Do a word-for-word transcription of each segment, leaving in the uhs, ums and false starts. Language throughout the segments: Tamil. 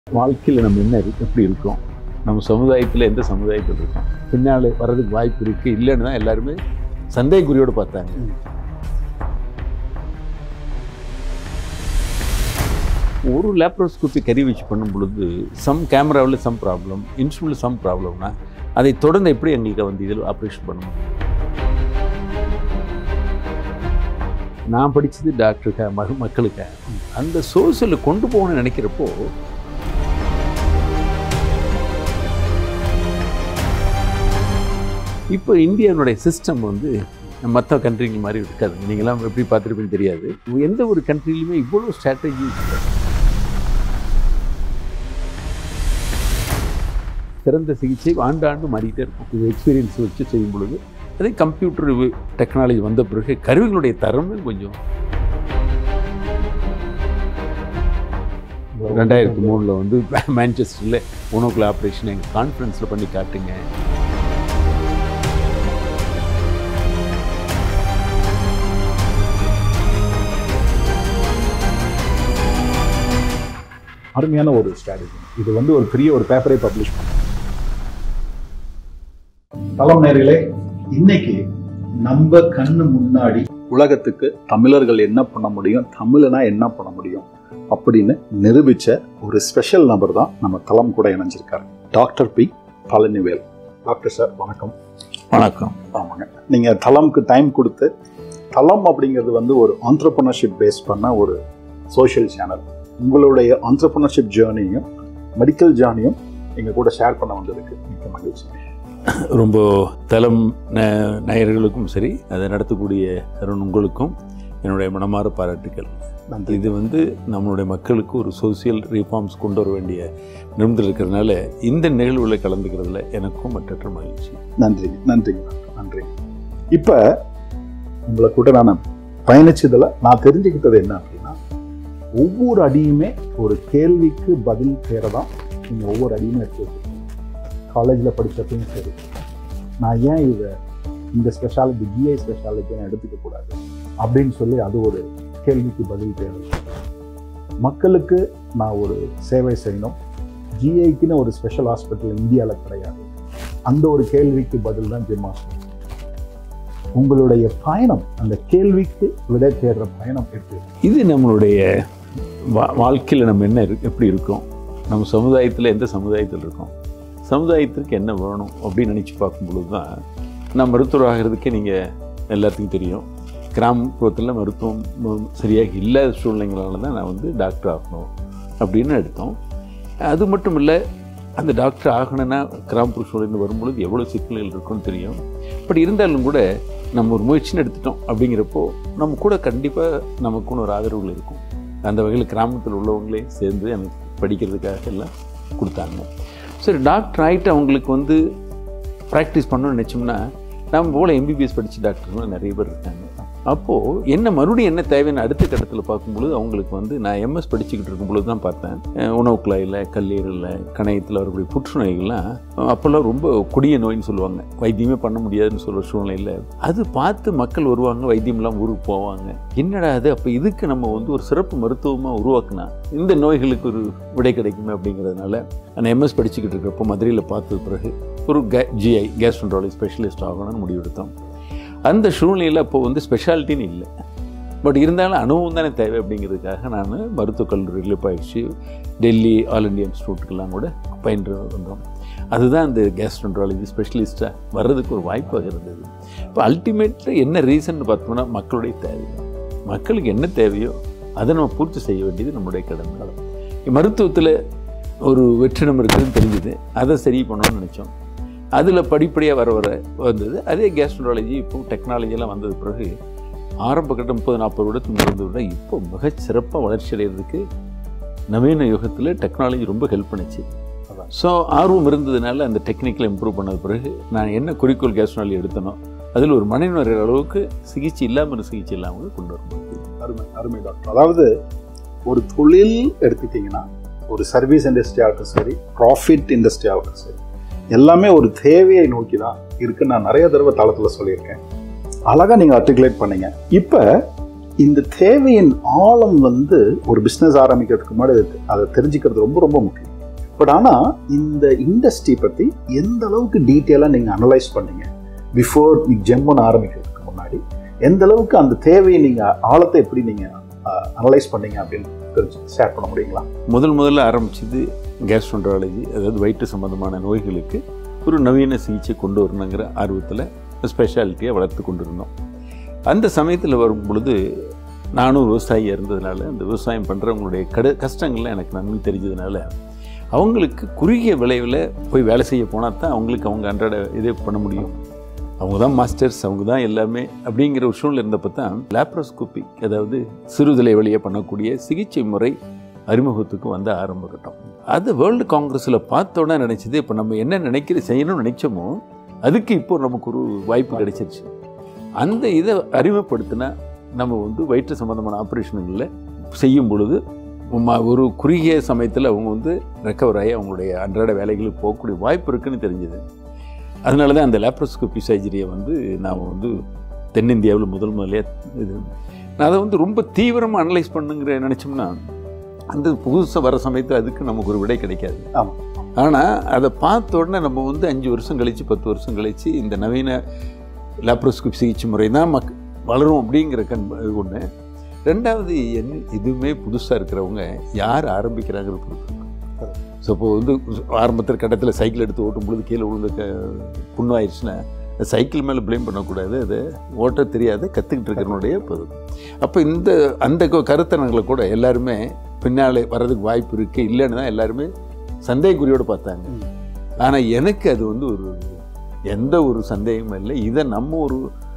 வாழ்க்கையில் நம்ம என்ன எப்படி இருக்கோம், நம்ம சமுதாயத்தில் எந்த சமுதாயத்தில் இருக்கோம், பின்னால் வர்றதுக்கு வாய்ப்பு இருக்குது இல்லைன்னு தான் எல்லாருமே சந்தேகக்குறியோடு பார்த்தாங்க. ஒரு லேப்ரோஸ்கோபி கறி வச்சு பண்ணும் பொழுது சம் கேமராவில் சம் ப்ராப்ளம், இன்ஸ்ட்ருமெண்ட்டில் சம் ப்ராப்ளம்னா அதை தொடர்ந்து எப்படி எங்களுக்கு வந்து இதில் ஆப்ரேஷன் பண்ணணும். நான் படித்தது டாக்டருக்கா மக மக்களுக்கா அந்த சோர்ஸில் கொண்டு போகணும்னு நினைக்கிறப்போ இப்போ இந்தியாவுடைய சிஸ்டம் வந்து மற்ற கண்ட்ரிகள் மாதிரி இருக்காது. நீங்களாம் எப்படி பார்த்துருப்பீங்கன்னு தெரியாது. எந்த ஒரு கண்ட்ரிலையுமே இவ்வளோ ஸ்ட்ராட்டஜி இல்லை. சிறந்த சிகிச்சை ஆண்டாண்டு மாறிக்கிட்டே இருக்கும். இது எக்ஸ்பீரியன்ஸ் வச்சு செய்யும் பொழுது அதே கம்ப்யூட்டர் டெக்னாலஜி வந்த பிறகு கருவிகளுடைய தரமும் கொஞ்சம் ரெண்டாயிரத்தி மூணில் வந்து மான்செஸ்டரில் ஒனோக்குள்ள ஆப்ரேஷன் எங்கள் கான்ஃபரன்ஸில் பண்ணி காட்டுங்க. அருமையான ஒரு ஸ்ட்ராட்டஜி. இது வந்து ஒரு பெரிய ஒரு பேப்பரை பப்ளிஷ் பண்ண தளம் நேர்களே, இன்னைக்கு நம்ம கண்ணு முன்னாடி உலகத்துக்கு தமிழர்கள் என்ன பண்ண முடியும், தமிழனா என்ன பண்ண முடியும் அப்படின்னு நிரூபிச்ச ஒரு ஸ்பெஷல் நபர் தான் நம்ம தளம் கூட இணைஞ்சிருக்காரு. Doctor P Palanivel. Doctor sir வணக்கம். வணக்கம். ஆமாங்க, நீங்க தளம்க்கு டைம் கொடுத்து, தளம் அப்படிங்கிறது வந்து ஒரு ஆண்டர்பிரினர்ஷிப் பேஸ் பண்ண ஒரு சோஷியல் சேனல். உங்களுடைய ஆண்டர்பிரினர்ஷிப் ஜேர்னியும் மெடிக்கல் ஜேர்னியும் எங்கள் கூட ஷேர் பண்ண வந்ததுக்கு மிக்க மகிழ்ச்சி. ரொம்ப தளம் நேயர்களுக்கும் சரி, அதை நடத்தக்கூடிய அருண் உங்களுக்கும் என்னுடைய மனமாற பாராட்டுக்கள். இது வந்து நம்மளுடைய மக்களுக்கு ஒரு சோசியல் ரீஃபார்ம்ஸ் கொண்டு வர வேண்டிய நிமிடம் இருக்கிறதுனால இந்த நிகழ்வுகளை கலந்துக்கிறதுல எனக்கும் மற்ற மகிழ்ச்சி. நன்றிங்க நன்றிங்க நன்றி. இப்போ உங்களை கூட நான் பயணிச்சதில் நான் தெரிஞ்சுக்கிட்டது என்ன அப்படின்னா, ஒவ்வொரு அடியுமே ஒரு கேள்விக்கு பதில் தேரதான் நீங்கள் ஒவ்வொரு அடியுமே எடுத்து வச்சுருக்கீங்க. காலேஜில் படித்தப்பையும் சரி, நான் ஏன் இதை இந்த ஸ்பெஷாலிட்டி ஜிஐ ஸ்பெஷாலிட்டியை நான் எடுத்துக்கக்கூடாது அப்படின்னு சொல்லி அது ஒரு கேள்விக்கு பதில் தேவை. மக்களுக்கு நான் ஒரு சேவை செய்யணும், ஜிஐக்குன்னு ஒரு ஸ்பெஷல் ஹாஸ்பிட்டல் இந்தியாவில் கிடையாது, அந்த ஒரு கேள்விக்கு பதில் தான் ஜிம் ஹாஸ்பிட்டல். உங்களுடைய பயணம், அந்த கேள்விக்கு விடை தேடுற பயணம் எப்படி? இது நம்மளுடைய வா வாழ்க்கையில் நம்ம என்ன எப்படி இருக்கோம், நம்ம சமுதாயத்தில் எந்த சமுதாயத்தில் இருக்கோம், சமுதாயத்திற்கு என்ன வேணும் அப்படின்னு நினச்சி பார்க்கும்பொழுது தான் நான் மருத்துவர் ஆகிறதுக்கே நீங்கள் எல்லாத்துக்கும் தெரியும். கிராமப்புறத்தில் மருத்துவம் சரியாக இல்லாத சூழ்நிலைகளால் தான் நான் வந்து டாக்டர் ஆகணும் அப்படின்னு எடுத்தோம். அது மட்டும் இல்லை, அந்த டாக்டர் ஆகணும்னா கிராமப்புற சூழ்நிலை வரும்பொழுது எவ்வளோ சிக்கல்கள் இருக்குன்னு தெரியும். பட் இருந்தாலும் கூட நம்ம ஒரு முயற்சின்னு எடுத்துட்டோம் அப்படிங்கிறப்போ நம்ம கூட கண்டிப்பாக நமக்குன்னு ஒரு ஆதரவுகள் இருக்கும். அந்த வகையில் கிராமத்தில் உள்ளவங்களே சேர்ந்து எனக்கு படிக்கிறதுக்காக எல்லாம் கொடுத்தாங்க. சரி, டாக்டர் ஆகிட்டு அவங்களுக்கு வந்து ப்ராக்டிஸ் பண்ணணும்னு நினச்சோம்னா நம்ம போல் எம்பிபிஎஸ் படித்த டாக்டர்களும் நிறைய பேர் இருக்காங்க. அப்போது என்ன மறுபடியும் என்ன தேவைன்னு அடுத்த கட்டத்தில் பார்க்கும்பொழுது அவங்களுக்கு வந்து நான் எம்எஸ் படிச்சுக்கிட்டு இருக்கும்பொழுது தான் பார்த்தேன், உணவு குழாயில், கல்லீரலில், கணையத்தில் வரக்கூடிய புற்றுநோய்கள்லாம் அப்போல்லாம் ரொம்ப கொடிய நோயின்னு சொல்லுவாங்க, வைத்தியமே பண்ண முடியாதுன்னு சொல்கிற சூழ்நிலையில் அது பார்த்து மக்கள் வருவாங்க, வைத்தியம்லாம் ஊருக்கு போவாங்க. என்னடா அது, அப்போ இதுக்கு நம்ம வந்து ஒரு சிறப்பு மருத்துவமாக உருவாக்குனா இந்த நோய்களுக்கு ஒரு விடை கிடைக்குமே அப்படிங்கிறதுனால நான் எம்எஸ் படிச்சுக்கிட்டு இருக்கிறப்போ மதுரையில் பார்த்தது பிறகு ஒரு கே ஜிஐ கேஸ்ட்ரோஎன்டராலஜி ஸ்பெஷலிஸ்ட் ஆகணும்னு முடிவெடுத்தோம். அந்த சூழ்நிலையில் அப்போ வந்து ஸ்பெஷாலிட்டின்னு இல்லை, பட் இருந்தாலும் அனுபவம் தானே தேவை அப்படிங்கிறதுக்காக நான் மருத்துவக் கல்லூரியில் பயிற்சி டெல்லி ஆல் இண்டியா இன்ஸ்டியூட்டுக்கெல்லாம் கூட பயின்று வந்தோம். அதுதான் அந்த கேஸ்ட்ரோஎன்டராலஜி ஸ்பெஷலிஸ்ட்டாக வர்றதுக்கு ஒரு வாய்ப்பாக இருந்தது. இப்போ அல்டிமேட்டில் என்ன ரீசன் பார்த்தோம்னா மக்களுடைய தேவை, மக்களுக்கு என்ன தேவையோ அதை நம்ம பூர்த்தி செய்ய வேண்டியது நம்மளுடைய கடமை. மருத்துவத்தில் ஒரு வெற்றிடம் இருக்குதுன்னு தெரிஞ்சுது, அதை சரி பண்ணணும்னு நினச்சோம். அதில் படிப்படியாக வர வர வந்தது. அதே கேஸ்ட்ரோஎன்டராலஜி இப்போ டெக்னாலஜியெல்லாம் வந்தது பிறகு ஆரம்ப கட்டம் முப்பது நாற்பது வருடத்துக்கு முன்னதை விட இப்போ மிக சிறப்பாக வளர்ச்சி அடைகிறதுக்கு நவீன யுகத்தில் டெக்னாலஜி ரொம்ப ஹெல்ப் பண்ணிச்சு. ஸோ ஆர்வம் இருந்ததுனால அந்த டெக்னிக்கலை இம்ப்ரூவ் பண்ணது பிறகு நான் என்ன குறிக்கோள் கேஸ்ட்ரோஎன்டராலஜி எடுத்தனோ அதில் ஒரு மனிதன் வரைகிற அளவுக்கு சிகிச்சை இல்லாமல் சிகிச்சை இல்லாமல் கொண்டு வரும்போது. அருமை அருமை டாக்டர். அதாவது ஒரு தொழில் எடுத்துக்கிட்டிங்கன்னா, ஒரு சர்வீஸ் இண்டஸ்ட்ரியாகட்டும் சரி, ப்ராஃபிட் இண்டஸ்ட்ரியாகட்டும் சரி, எல்லாமே ஒரு தேவையை நோக்கி தான் இருக்குன்னு நான் நிறைய தடவை தளத்தில் சொல்லியிருக்கேன். அழகாக நீங்கள் ஆர்டிகுலேட் பண்ணீங்க. இப்போ இந்த தேவையின் ஆழம் வந்து ஒரு பிஸ்னஸ் ஆரம்பிக்கிறதுக்கு முன்னாடி அதை தெரிஞ்சுக்கிறது ரொம்ப ரொம்ப முக்கியம். பட் ஆனால் இந்த இண்டஸ்ட்ரி பற்றி எந்த அளவுக்கு டீட்டெயிலாக நீங்கள் அனலைஸ் பண்ணீங்க பிஃபோர் நீங்கள் ஜெம்மன் ஆரம்பிக்கிறதுக்கு முன்னாடி? எந்த அளவுக்கு அந்த தேவையை நீங்கள் ஆழத்தை எப்படி நீங்கள் அனலைஸ் பண்ணீங்க அப்படின்னு தெரிஞ்சு ஷேர் பண்ண முடியுங்களா? முதல் முதல்ல ஆரம்பிச்சது gastroenterology, அதாவது வயிற்று சம்பந்தமான நோய்களுக்கு ஒரு நவீன சிகிச்சை கொண்டு வரணுங்கிற ஆர்வத்தில் ஸ்பெஷாலிட்டியை வளர்த்து கொண்டு இருந்தோம். அந்த சமயத்தில் வரும் பொழுது நானும் விவசாயியாக இருந்ததுனால அந்த விவசாயம் பண்ணுறவங்களுடைய கட கஷ்டங்கள்லாம் எனக்கு நன்மை தெரிஞ்சதுனால அவங்களுக்கு குறுகிய விளைவில் போய் வேலை செய்ய போனால் தான் அவங்களுக்கு அவங்க அன்றாட இதே பண்ண முடியும். அவங்க தான் மாஸ்டர்ஸ், அவங்க தான் எல்லாமே அப்படிங்கிற ஒரு சூழ்நிலை இருந்தப்போ தான் லாப்ரோஸ்கோபிக், அதாவது சிறுதலை வழியை பண்ணக்கூடிய சிகிச்சை முறை அறிமுகத்துக்கு வந்த ஆரம்ப கட்டம். அது வேர்ல்டு காங்கிரஸில் பார்த்தோன்னே நினச்சது, இப்போ நம்ம என்ன நினைக்கிற செய்யணும்னு நினச்சோமோ அதுக்கு இப்போ நமக்கு ஒரு வாய்ப்பு கிடைச்சிருச்சு. அந்த இதை அறிமுகப்படுத்தினா நம்ம வந்து வயிற்று சம்மந்தமான ஆப்ரேஷனுங்களில் செய்யும் பொழுது ஒரு குறுகிய சமயத்தில் அவங்க வந்து ரெக்கவர் ஆகி அவங்களுடைய அன்றாட வேலைகளுக்கு போகக்கூடிய வாய்ப்பு இருக்குதுன்னு தெரிஞ்சது. அதனால தான் அந்த லாப்ரோஸ்கோபி சர்ஜரியை வந்து நாம் வந்து தென்னிந்தியாவில் முதல் முதலே இது நான் அதை வந்து ரொம்ப தீவிரமாக அனலைஸ் பண்ணுங்கிற நினச்சோம்னா அந்த புதுசாக வர சமயத்தில் அதுக்கு நமக்கு ஒரு விடை கிடைக்காது. ஆமாம். ஆனால் அதை பார்த்த உடனே நம்ம வந்து அஞ்சு வருஷம் கழித்து பத்து வருஷம் கழித்து இந்த நவீன லாப்ரோஸ்கோபி சிகிச்சை முறை தான் மக் வளரும் அப்படிங்கிற கண் ஒன்று. ரெண்டாவது என்ன, இதுவுமே புதுசாக இருக்கிறவங்க யார் ஆரம்பிக்கிறாங்கிற பொறுத்து. ஸோ இப்போ வந்து ஆரம்பத்தில் கட்டத்தில் சைக்கிள் எடுத்து ஓட்டும் பொழுது கீழே விழுந்த க புண்ணாயிடுச்சுன்னா சைக்கிள் மேலே ப்ளேம் பண்ணக்கூடாது, அதை ஓட்ட தெரியாத கற்றுக்கிட்டு இருக்கிறனுடைய பொருள். அப்போ இந்த அந்த கருத்தனங்களை கூட எல்லாருமே பின்னாலே வர்றதுக்கு வாய்ப்பு இருக்குது இல்லைன்னு தான் எல்லாருமே சந்தேகக்குறியோடு பார்த்தாங்க. ஆனால் எனக்கு அது வந்து ஒரு எந்த ஒரு சந்தேகமும் இல்லை. இதை நம்ம ஒரு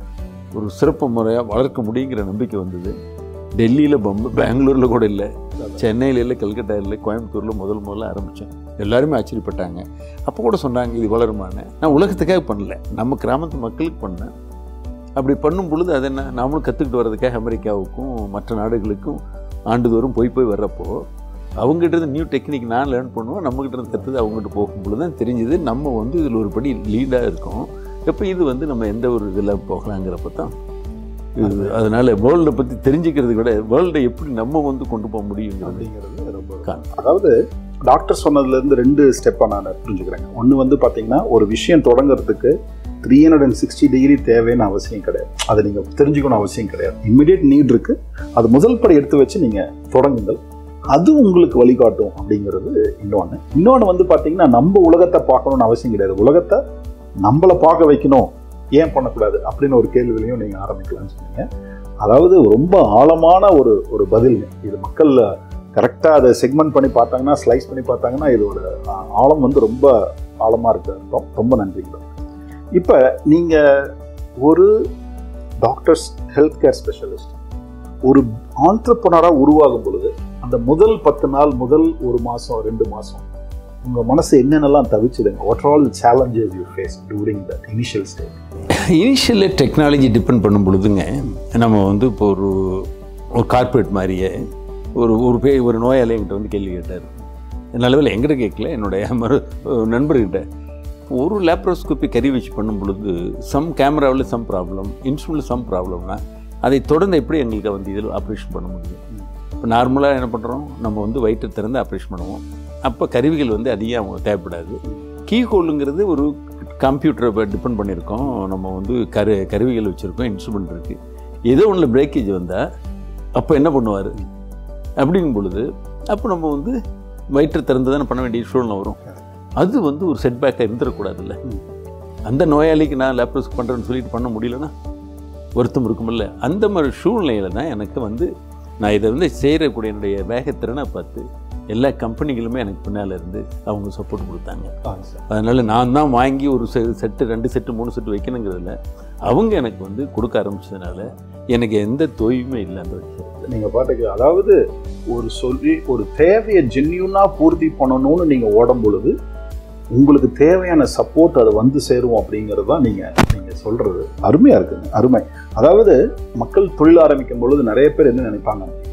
ஒரு சிறப்பு முறையாக வளர்க்க முடியுங்கிற நம்பிக்கை வந்தது. டெல்லியில், பம்பை, பெங்களூரில் கூட இல்லை, சென்னையில் இல்லை, கல்கட்டா இல்லை, கோயம்புத்தூரில் முதல் முதல்ல ஆரம்பித்தேன். எல்லாருமே ஆச்சரியப்பட்டாங்க. அப்போ கூட சொன்னாங்க இது வளருமான்னு. நான் உலகத்துக்காக பண்ணல, நம்ம கிராமத்து மக்களுக்கு பண்ணேன். அப்படி பண்ணும் பொழுது அது என்ன, நாமளும் கற்றுக்கிட்டு வர்றதுக்காக அமெரிக்காவுக்கும் மற்ற நாடுகளுக்கும் ஆண்டுதோறும் போய் போய் வர்றப்போ அவங்ககிட்ட இருந்து நியூ டெக்னிக் நான் லேர்ன் பண்ணுவோம், நம்மகிட்ட இருந்து கற்றுது அவங்ககிட்ட போகும்பொழுது தான் தெரிஞ்சுது நம்ம வந்து இதில் ஒரு படி லீடாக இருக்கோம். எப்போ இது வந்து நம்ம எந்த ஒரு இதில் போகலாங்கிறப்ப தான் இது. அதனால் வேர்ல்டை பற்றி தெரிஞ்சுக்கிறத விட வேர்ல்டை எப்படி நம்ம வந்து கொண்டு போக முடியும் அப்படிங்கிறது ரொம்ப. அதாவது டாக்டர் சொன்னதுலேருந்து ரெண்டு ஸ்டெப்பாக நான் புரிஞ்சுக்கிறேங்க. ஒன்று வந்து பார்த்தீங்கன்னா ஒரு விஷயம் தொடங்குறதுக்கு three hundred and sixty degree தேவைன்னு அவசியம் கிடையாது, அதை நீங்கள் தெரிஞ்சுக்கணும் அவசியம் கிடையாது. இம்மிடியட் நீட் இருக்குது, அது முதல் படி எடுத்து வச்சு நீங்கள் தொடங்குங்கள், அது உங்களுக்கு வழிகாட்டும் அப்படிங்கிறது இன்னொன்று. இன்னொன்று வந்து பார்த்தீங்கன்னா நம்ம உலகத்தை பார்க்கணுன்னு அவசியம் கிடையாது, உலகத்தை நம்மளை பார்க்க வைக்கணும், ஏன் பண்ணக்கூடாது அப்படின்னு ஒரு கேள்விகளையும் நீங்கள் ஆரம்பிக்கலாம்னு சொன்னீங்க. அதாவது ரொம்ப ஆழமான ஒரு ஒரு பதில் இது. மக்கள் கரெக்டாக அதை செக்மெண்ட் பண்ணி பார்த்தாங்கன்னா, ஸ்லைஸ் பண்ணி பார்த்தாங்கன்னா இதோட ஆழம் வந்து ரொம்ப ஆழமாக இருக்குது அர்த்தம். ரொம்ப நன்றிங்க. இப்போ நீங்கள் ஒரு டாக்டர்ஸ் ஹெல்த் கேர் ஸ்பெஷலிஸ்ட் ஒரு ஆண்டர்ப்ரனராக உருவாகும் பொழுது அந்த முதல் பத்து நாள், முதல் ஒரு மாதம், ரெண்டு மாதம் உங்கள் மனசு என்னென்னலாம் தவிச்சுதுங்க? What are all the challenges you face during that initial stage? Initially technology depend பண்ணும் பொழுதுங்க நம்ம வந்து இப்போ ஒரு ஒரு கார்பரேட் மாதிரியே ஒரு ஒரு பே ஒரு நோயாளி என்கிட்ட வந்து கேள்வி கேட்டார். நல்லவேளை எங்கிட்ட கேட்கல, என்னுடைய மறு நண்பர்கிட்ட. ஒரு லேப்ரோஸ்கோபி கறி வச்சு பண்ணும் பொழுது சம் கேமராவில் சம் ப்ராப்ளம், இன்ஸ்ட்ருமெண்ட்டில் சம் ப்ராப்ளம்னா அதை தொடர்ந்து எப்படி எங்களுக்கு வந்து இதில் ஆப்ரேஷன் பண்ண முடியும்? இப்போ நார்மலாக என்ன பண்ணுறோம், நம்ம வந்து வயிற்றை திறந்து ஆப்ரேஷன் பண்ணுவோம். அப்போ கருவிகள் வந்து அதிகம் அவங்க தேவைப்படாது. கீ ஹோலுங்கிறது ஒரு கம்ப்யூட்டரை டிபெண்ட் பண்ணியிருக்கோம், நம்ம வந்து கரு கருவிகள் வச்சுருக்கோம், இன்ஸ்ட்ருமெண்ட் இருக்குது. ஏதோ ஒன்றில் பிரேக்கேஜ் வந்தால் அப்போ என்ன பண்ணுவார் அப்படிங்கும் பொழுது அப்போ நம்ம வந்து வயிற்றை திறந்து தானே பண்ண வேண்டிய சூழ்நிலை வரும். அது வந்து ஒரு செட்பேக்காக இருந்துடக்கூடாதுல்ல. அந்த நோயாளிக்கு நான் லேப்ரோஸ்கோபி பண்ணுறேன்னு சொல்லிட்டு பண்ண முடியலன்னா வருத்தம் இருக்குமில்ல. அந்த மாதிரி சூழ்நிலையில் தான் எனக்கு வந்து நான் இதை வந்து செய்கிறக்கூடிய என்னுடைய வேகத்திறனை பார்த்து எல்லா கம்பெனிகளுமே எனக்கு பின்னால் இருந்து அவங்க சப்போர்ட் கொடுத்தாங்க. அதனால் நான் தான் வாங்கி ஒரு செ செட்டு ரெண்டு செட்டு மூணு செட்டு வைக்கணுங்கிறதுல அவங்க எனக்கு வந்து கொடுக்க ஆரம்பிச்சதுனால எனக்கு எந்த தொய்வுமே இல்லை அந்த விஷயத்தில். நீங்கள் பாட்டுக்கு அதாவது ஒரு சொல்லி ஒரு தேவையை ஜென்யூனாக பூர்த்தி பண்ணணும்னு நீங்கள் ஓடும் பொழுது உங்களுக்கு தேவையான சப்போர்ட் அது வந்து சேரும் அப்படிங்கிறது தான் நீங்கள் நீங்கள் சொல்கிறது அருமையாக இருக்குங்க. அருமை. அதாவது மக்கள் தொழில் ஆரம்பிக்கும் பொழுது நிறைய பேர் என்ன நினைப்பாங்க அப்படின்னா,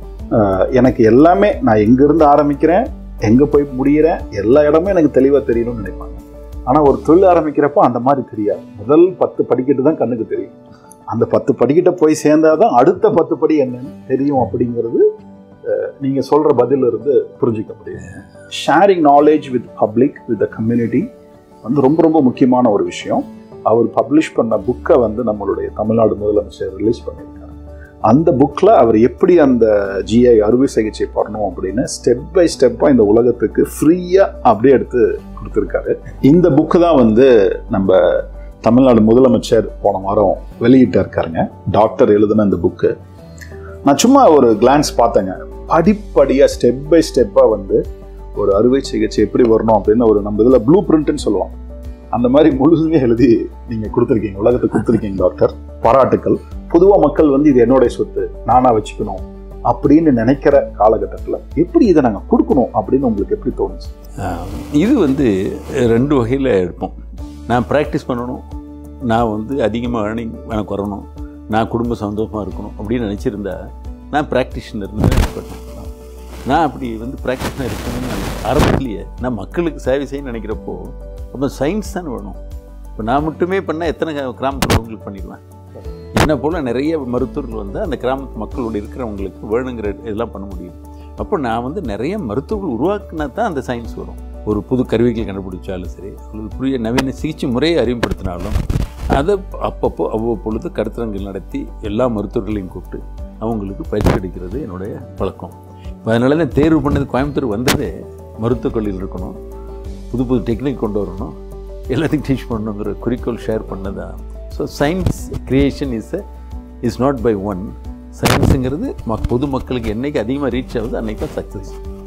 எனக்கு எல்லாமே நான் எங்கேருந்து ஆரம்பிக்கிறேன், எங்கே போய் முடிகிறேன், எல்லா இடமே எனக்கு தெளிவாக தெரியணும்னு நினைப்பாங்க. ஆனால் ஒரு தொழில் ஆரம்பிக்கிறப்போ அந்த மாதிரி தெரியாது. முதல் பத்து படிக்கட்டு தான் கண்ணுக்கு தெரியும். அந்த பத்து படிக்கிட்ட போய் சேர்ந்தாதான் அடுத்த பத்து படி என்னன்னு தெரியும் அப்படிங்கிறது நீங்கள் சொல்கிற பதில் இருந்து புரிஞ்சிக்க முடியும். Sharing knowledge with public with the community வந்து ரொம்ப ரொம்ப முக்கியமான ஒரு விஷயம். அவர் பப்ளிஷ் பண்ண புக்கை வந்து நம்மளுடைய தமிழ்நாடு முதலமைச்சர் ரிலீஸ் பண்ணியிருக்காரு. அந்த புக்கில் அவர் எப்படி அந்த ஜிஐ அறுவை சிகிச்சை பண்ணணும் அப்படின்னு ஸ்டெப் பை ஸ்டெப்பாக இந்த உலகத்துக்கு ஃப்ரீயாக அப்படியே எடுத்து கொடுத்துருக்காரு. இந்த புக்கு தான் வந்து நம்ம தமிழ்நாடு முதலமைச்சர் போன வாரம் வெளியிட்டு இருக்காருங்க. டாக்டர் எழுதுன இந்த புக்கு நான் சும்மா ஒரு கிளான்ஸ் பார்த்தேங்க. படிப்படியாக ஸ்டெப் பை ஸ்டெப்பாக வந்து ஒரு அறுவை சிகிச்சை எப்படி வரணும் அப்படின்னு ஒரு நம்ம இதில் ப்ளூ பிரிண்ட்னு சொல்லுவோம். அந்த மாதிரி முழுமையாக எழுதி நீங்கள் கொடுத்துருக்கீங்க, உலகத்துக்கு கொடுத்துருக்கீங்க டாக்டர். பாராட்டுக்கள். பொதுவாக மக்கள் வந்து இது என்னுடைய சொத்து, நானாக வச்சுக்கணும் அப்படின்னு நினைக்கிற காலகட்டத்தில் எப்படி இதை நாங்கள் கொடுக்கணும் அப்படின்னு உங்களுக்கு எப்படி தோணுச்சு? இது வந்து ரெண்டு வகையில் எடுப்போம். நான் ப்ராக்டிஸ் பண்ணணும், நான் வந்து அதிகமாக ஏர்னிங் எனக்கு வரணும், நான் குடும்ப சந்தோஷமாக இருக்கணும் அப்படின்னு நினச்சிருந்தா நான் ப்ராக்டிஷனர் பண்ணேன். நான் அப்படி வந்து ப்ராக்டிஷனாக இருக்கணும்னு நான் ஆரம்பத்துலேயே நான் மக்களுக்கு சேவை செய்ய நினைக்கிறப்போ அப்போ சயின்ஸ் தானே வேணும். இப்போ நான் மட்டுமே பண்ணால் எத்தனை கிராமத்தில் அவங்களுக்கு பண்ணிடுவேன். என்ன போல் நிறைய மருத்துவர்கள் வந்து அந்த கிராமத்து மக்களோடு இருக்கிறவங்களுக்கு வேணுங்கிற இதெல்லாம் பண்ண முடியும். அப்போ நான் வந்து நிறைய மருத்துவர்கள் உருவாக்குனா தான் அந்த சயின்ஸ் வரும். ஒரு புது கருவிகள் கண்டுபிடிச்சாலும் சரி, ஒரு புதிய நவீன சிகிச்சை முறையை அறிமுகப்படுத்தினாலும் அதை அப்பப்போ அவ்வப்பொழுது கருத்தரங்கள் நடத்தி எல்லா மருத்துவர்களையும் கூப்பிட்டு அவங்களுக்கு பயிற்சி அளிக்கிறது என்னுடைய பழக்கம். அதனால தான் தேர்வு பண்ணது கோயம்புத்தூர் வந்ததே மருத்துவக் கல்வியில் இருக்கணும், புது புது டெக்னிக் கொண்டு வரணும், எல்லாத்தையும் டீச் பண்ணணுங்கிற குறிக்கோள் ஷேர் பண்ணதா. So science creation is a is not by one. சயின்ஸுங்கிறது மக் பொது மக்களுக்கு என்றைக்கு அதிகமாக ரீச் ஆகுது அன்றைக்கி தான் சக்ஸஸ்.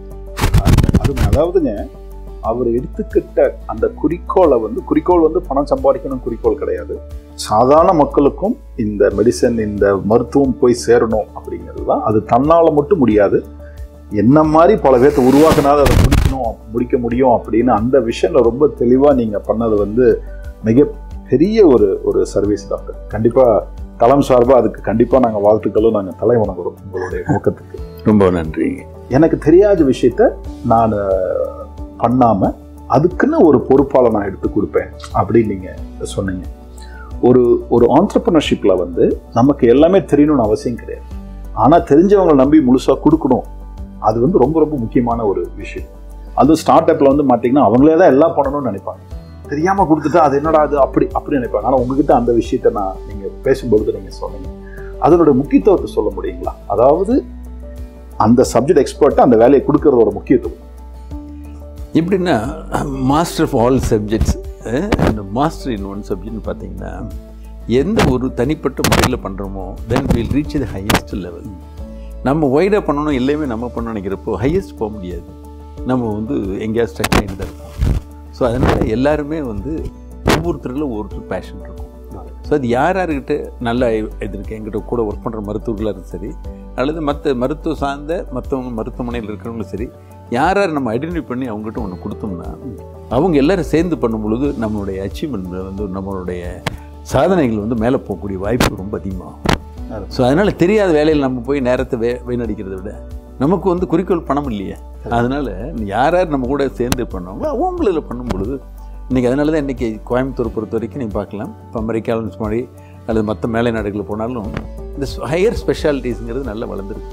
அது அதாவதுங்க அவர் எடுத்துக்கிட்ட அந்த குறிக்கோளை வந்து குறிக்கோள் வந்து பணம் சம்பாதிக்கணும் குறிக்கோள் கிடையாது. சாதாரண மக்களுக்கும் இந்த மெடிசன் இந்த மருத்துவம் போய் சேரணும் அப்படிங்கிறது தான். அது தன்னால் மட்டும் முடியாது, என்ன மாதிரி பல பேர்த்தை உருவாக்குனாலும் அதை முடிக்கணும் முடிக்க முடியும் அப்படின்னு அந்த விஷயத்தில் ரொம்ப தெளிவாக நீங்கள் பண்ணது வந்து மிகப்பெரிய ஒரு ஒரு சர்வீஸ் டாக்டர். கண்டிப்பாக தளம் சார்பாக அதுக்கு கண்டிப்பாக நாங்கள் வாழ்த்துக்களும் நாங்கள் தலை வணங்குறோம் உங்களுடைய நோக்கத்துக்கு. ரொம்ப நன்றி. எனக்கு தெரியாத விஷயத்த நான் பண்ணாமல் அதுக்குன்னு ஒரு பொறுப்பாளை நான் எடுத்து கொடுப்பேன் அப்படின்னு நீங்கள் சொன்னீங்க. ஒரு ஒரு ஆண்டர்பிரினர்ஷிப்பில் வந்து நமக்கு எல்லாமே தெரியணும்னு அவசியம் கிடையாது. ஆனால் தெரிஞ்சவங்களை நம்பி முழுசாக கொடுக்கணும், அது வந்து ரொம்ப ரொம்ப முக்கியமான ஒரு விஷயம். அதுவும் ஸ்டார்ட் அப்பில் வந்து மாட்டிங்கன்னா அவங்களே தான் எல்லாம் பண்ணணும்னு நினைப்பாங்க. தெரியாமல் கொடுத்துட்டா அது என்னடா அது அப்படி அப்படி நினைப்பாங்க. ஆனால் உங்ககிட்ட அந்த விஷயத்த நான் நீங்கள் பேசும்பொழுது நீங்கள் சொன்னீங்க, அதனுடைய முக்கியத்துவத்தை சொல்ல முடியுங்களா? அதாவது அந்த சப்ஜெக்ட் எக்ஸ்பர்ட்டை அந்த வேலையை கொடுக்கறதோட முக்கியத்துவம் எப்படின்னா, மாஸ்டர் ஆஃப் ஆல் சப்ஜெக்ட்ஸ் அந்த மாஸ்டர் இன் ஒன் சப்ஜெக்ட்னு பார்த்தீங்கன்னா எந்த ஒரு தனிப்பட்ட முறையில் பண்ணுறோமோ then will reach the highest level. நம்ம ஒய்டாக பண்ணணும் எல்லாமே நம்ம பண்ண நினைக்கிறப்போ ஹையஸ்ட் போக முடியாது, நம்ம வந்து எங்கேயாவது ஸ்ட்ரக் ஆகிட்டு தான் இருப்போம். ஸோ அதனால் எல்லாருமே வந்து ஒவ்வொருத்தரில் ஒவ்வொருத்தர் பேஷன் இருக்கும். ஸோ அது யார் யார்கிட்ட நல்லா இது இருக்குது, எங்கிட்ட கூட ஒர்க் பண்ணுற மருத்துவர்களாக சரி அல்லது மற்ற மருத்துவ சார்ந்த மற்றவங்க மருத்துவமனையில் இருக்கிறவங்களும் சரி, யார் யார் நம்ம ஐடென்டிஃபை பண்ணி அவங்ககிட்ட ஒன்று கொடுத்தோம்னா அவங்க எல்லோரும் சேர்ந்து பண்ணும் பொழுது நம்மளுடைய அச்சீவ்மெண்ட் வந்து நம்மளுடைய சாதனைகள் வந்து மேலே போகக்கூடிய வாய்ப்பு ரொம்ப அதிகமாகும். ஸோ அதனால் தெரியாத வேலையில் நம்ம போய் நேரத்தை வே வீணடிக்கிறத விட நமக்கு வந்து குறிக்கோள் பணம் இல்லையே, அதனால் யார் யார் நம்ம கூட சேர்ந்து பண்ணவங்களோ அவங்களில் பண்ணும் பொழுது இன்றைக்கி அதனால தான் இன்றைக்கி கோயம்புத்தூர் பொறுத்த வரைக்கும் நீங்கள் பார்க்கலாம். இப்போ அமெரிக்காவில் மாதிரி அல்லது மற்ற மேலை நாடுகளில் போனாலும் இந்த ஹையர் ஸ்பெஷாலிட்டிஸுங்கிறது நல்லா வளர்ந்துருக்கு.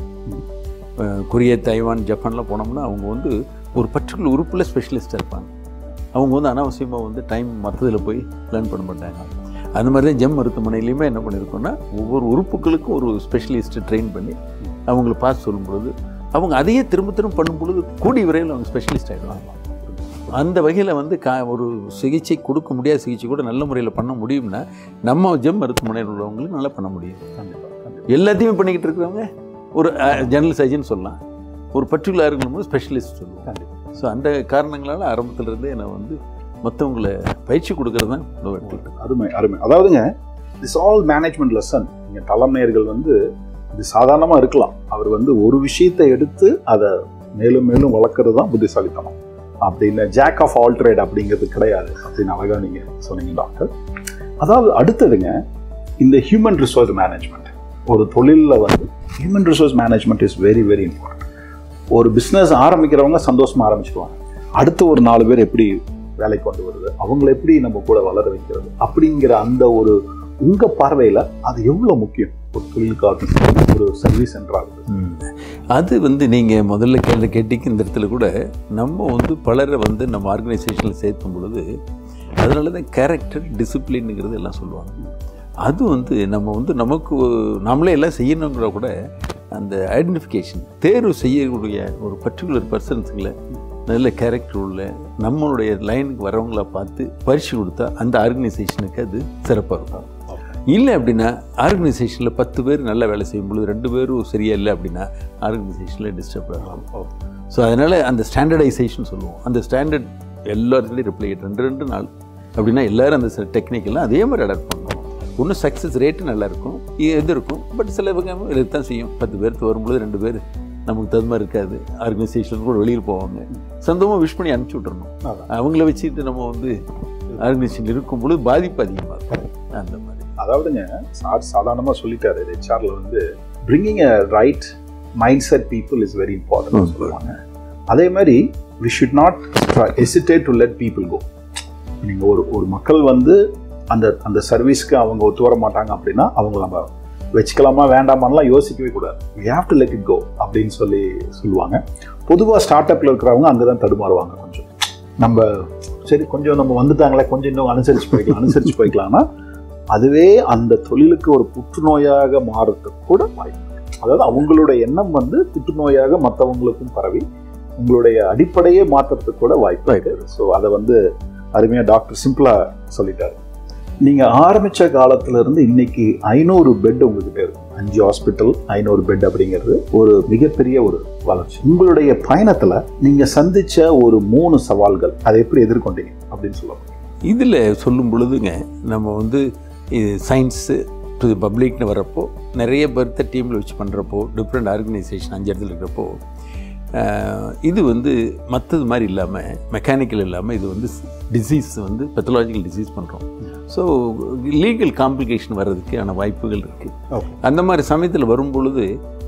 கொரியா, தைவான், ஜப்பான்லாம் போனோம்னா அவங்க வந்து ஒரு பர்டிகுலர் உறுப்பில் ஸ்பெஷலிஸ்ட்டாக இருப்பாங்க. அவங்க வந்து அனாவசியமாக வந்து டைம் மற்றதில் போய் லேர்ன் பண்ண மாட்டாங்க. அந்த மாதிரி தான் ஜெம் மருத்துவமனையிலையுமே என்ன பண்ணியிருக்கோன்னா ஒவ்வொரு உறுப்புகளுக்கும் ஒரு ஸ்பெஷலிஸ்ட்டு ட்ரெயின் பண்ணி அவங்கள பார்த்து சொல்லும்பொழுது அவங்க அதையே திரும்ப திரும்ப பண்ணும்பொழுது கூடிய விரைவில் அவங்க ஸ்பெஷலிஸ்ட் ஆகிடுவாங்க. அந்த வகையில் வந்து கா ஒரு சிகிச்சை கொடுக்க முடியாத சிகிச்சை கூட நல்ல முறையில் பண்ண முடியும்னா நம்ம ஜெம் மருத்துவமனையில் உள்ளவங்களுக்கு நல்லா பண்ண முடியும். எல்லாத்தையுமே பண்ணிக்கிட்டு இருக்கிறவங்க ஒரு ஜெனரல் சர்ஜன் சொல்லலாம், ஒரு பர்டிகுலர் இருக்கும்போது ஸ்பெஷலிஸ்ட் சொல்லுவோம். ஸோ அந்த காரணங்களால் ஆரம்பத்திலிருந்தே நான் வந்து மற்றவங்களை பயிற்சி கொடுக்கறது தான் எடுத்துக்கிட்டேன். அருமை அருமை. அதாவதுங்க திஸ் ஆல் மேனேஜ்மெண்ட் லெசன் நீங்கள் தலைமையர்கள் வந்து இது சாதாரணமாக இருக்கலாம், அவர் வந்து ஒரு விஷயத்தை எடுத்து அதை மேலும் மேலும் வளர்க்குறது தான் புத்திசாலித்தனம் அப்படின்னு. ஜாக் ஆஃப் ஆல் ட்ரேட் அப்படிங்கிறது கிடையாது அப்படின்னு அழகாக நீங்கள் சொன்னீங்க டாக்டர். அதாவது அடுத்ததுங்க இந்த ஹியூமன் ரிசோர்ஸ் மேனேஜ்மெண்ட். ஒரு தொழிலில் வந்து human resource management is very very important. ஒரு பிஸ்னஸ் ஆரம்பிக்கிறவங்க சந்தோஷமாக ஆரம்பிச்சுக்குவாங்க, அடுத்து ஒரு நாலு பேர் எப்படி வேலைக்கு கொண்டு வருது, அவங்கள எப்படி நம்ம கூட வளர வைக்கிறது அப்படிங்கிற அந்த ஒரு உங்கள் பார்வையில் அது எவ்வளோ முக்கியம் ஒரு தொழிலுக்காக, ஒரு சர்வீஸ் சென்டராகுது? அது வந்து நீங்கள் முதல்ல கேள்வி கேட்டிக்கு இந்த இடத்துல கூட நம்ம வந்து பலரை வந்து நம்ம ஆர்கனைசேஷனில் சேர்க்கும் பொழுது அதனால தான் கேரக்டர் டிசிப்ளின்ங்கிறது எல்லாம் சொல்லுவாங்க. அது வந்து நம்ம வந்து நமக்கு நம்மளே எல்லாம் செய்யணுங்கிற கூட அந்த ஐடென்டிஃபிகேஷன் தேர்வு செய்யக்கூடிய ஒரு பர்டிகுலர் பர்சன்ஸுங்களை நல்ல கேரக்டர் உள்ள நம்மளுடைய லைனுக்கு வரவங்கள பார்த்து பரிசு கொடுத்தா அந்த ஆர்கனைசேஷனுக்கு அது சிறப்பாக இருக்கும். இல்லை அப்படின்னா ஆர்கனைசேஷனில் பத்து பேர் நல்லா வேலை செய்யும் பொழுது ரெண்டு பேரும் சரியா இல்லை அப்படின்னா ஆர்கனைசேஷனில் டிஸ்டர்ப் ஆகும். ஸோ அதனால் அந்த ஸ்டாண்டர்டைசேஷன் சொல்லுவோம். அந்த ஸ்டாண்டர்ட் எல்லாத்துலேயும் ரிப்ளை ரெண்டு ரெண்டு நாள் அப்படின்னா எல்லோரும் அந்த டெக்னிக்கெல்லாம் அதே மாதிரி அடாப்ட் பண்ணுவோம். ஒன்றும் சக்ஸஸ் ரேட்டு நல்லாயிருக்கும், இது இருக்கும். பட் சில பக்கம் இதுதான் செய்யும். பத்து பேருக்கு வரும்பொழுது ரெண்டு பேர் நமக்கு தகுந்த மாதிரி இருக்காது. ஆர்கனைசேஷன் கூட வெளியில் போவாங்க, சொந்தமாக விஷ் பண்ணி அனுப்பிச்சி விட்றணும். அவங்கள வச்சுட்டு நம்ம வந்து ஆர்கனைசேஷன் இருக்கும் பொழுது பாதிப்பு அதிகமாக அந்த மாதிரி. அதாவதுங்க சார் சாதாரணமாக சொல்லிட்டாரு, ஹெச்ஆரில் வந்து bringing a right mind set people is very important சொல்லுவாங்க. அதே மாதிரி we should not hesitate to let people go. நீங்கள் ஒரு ஒரு மக்கள் வந்து அந்த அந்த சர்வீஸ்க்கு அவங்க ஒத்து வர மாட்டாங்க அப்படின்னா அவங்க நம்ம வச்சுக்கலாமா வேண்டாமான்லாம் யோசிக்கவே கூடாது. We have to let it go அப்படின்னு சொல்லி சொல்லுவாங்க. பொதுவாக ஸ்டார்ட் அப்பில் இருக்கிறவங்க அங்கே தான் தடுமாறுவாங்க. கொஞ்சம் நம்ம சரி கொஞ்சம் நம்ம வந்துட்டாங்களே கொஞ்சம் இன்னும் அனுசரித்து போய்க்கலாம் அனுசரித்து போய்க்கலாம்னா அதுவே அந்த தொழிலுக்கு ஒரு புற்றுநோயாக மாறுறதுக்கு கூட வாய்ப்பு. அதாவது அவங்களுடைய எண்ணம் வந்து புற்றுநோயாக மற்றவங்களுக்கும் பரவி உங்களுடைய அடிப்படையே மாற்றுறதுக்கு கூட வாய்ப்பு இருக்குது. ஸோ அதை வந்து அருமையாக டாக்டர் சிம்பிளாக சொல்லிட்டாரு. நீங்கள் ஆரம்பித்த காலத்திலேருந்து இன்னைக்கு ஐநூறு பெட் உங்ககிட்ட இருக்கும். அஞ்சு ஹாஸ்பிட்டல் ஐநூறு பெட் அப்படிங்கிறது ஒரு மிகப்பெரிய ஒரு வளர்ச்சி. உங்களுடைய பயணத்தில் நீங்கள் சந்தித்த ஒரு மூணு சவால்கள் அதை எப்படி எதிர்கொண்டீங்க அப்படின்னு சொல்லுவாங்க. இதில் சொல்லும் பொழுதுங்க நம்ம வந்து இது சயின்ஸு டு பப்ளிக்னு வரப்போ நிறைய பேர்த்த டீமில் வச்சு பண்ணுறப்போ டிஃப்ரெண்ட் ஆர்கனைசேஷன் அஞ்சு இடத்துல இருக்கிறப்போ இது வந்து மற்றது மாதிரி இல்லாமல் மெக்கானிக்கல் இல்லாமல் இது வந்து டிசீஸ் வந்து பெத்தலாஜிக்கல் டிசீஸ் பண்ணுறோம். ஸோ லீகல் காம்ப்ளிகேஷன் வர்றதுக்கான வாய்ப்புகள் இருக்குது. அந்த மாதிரி சமயத்தில் வரும் பொழுது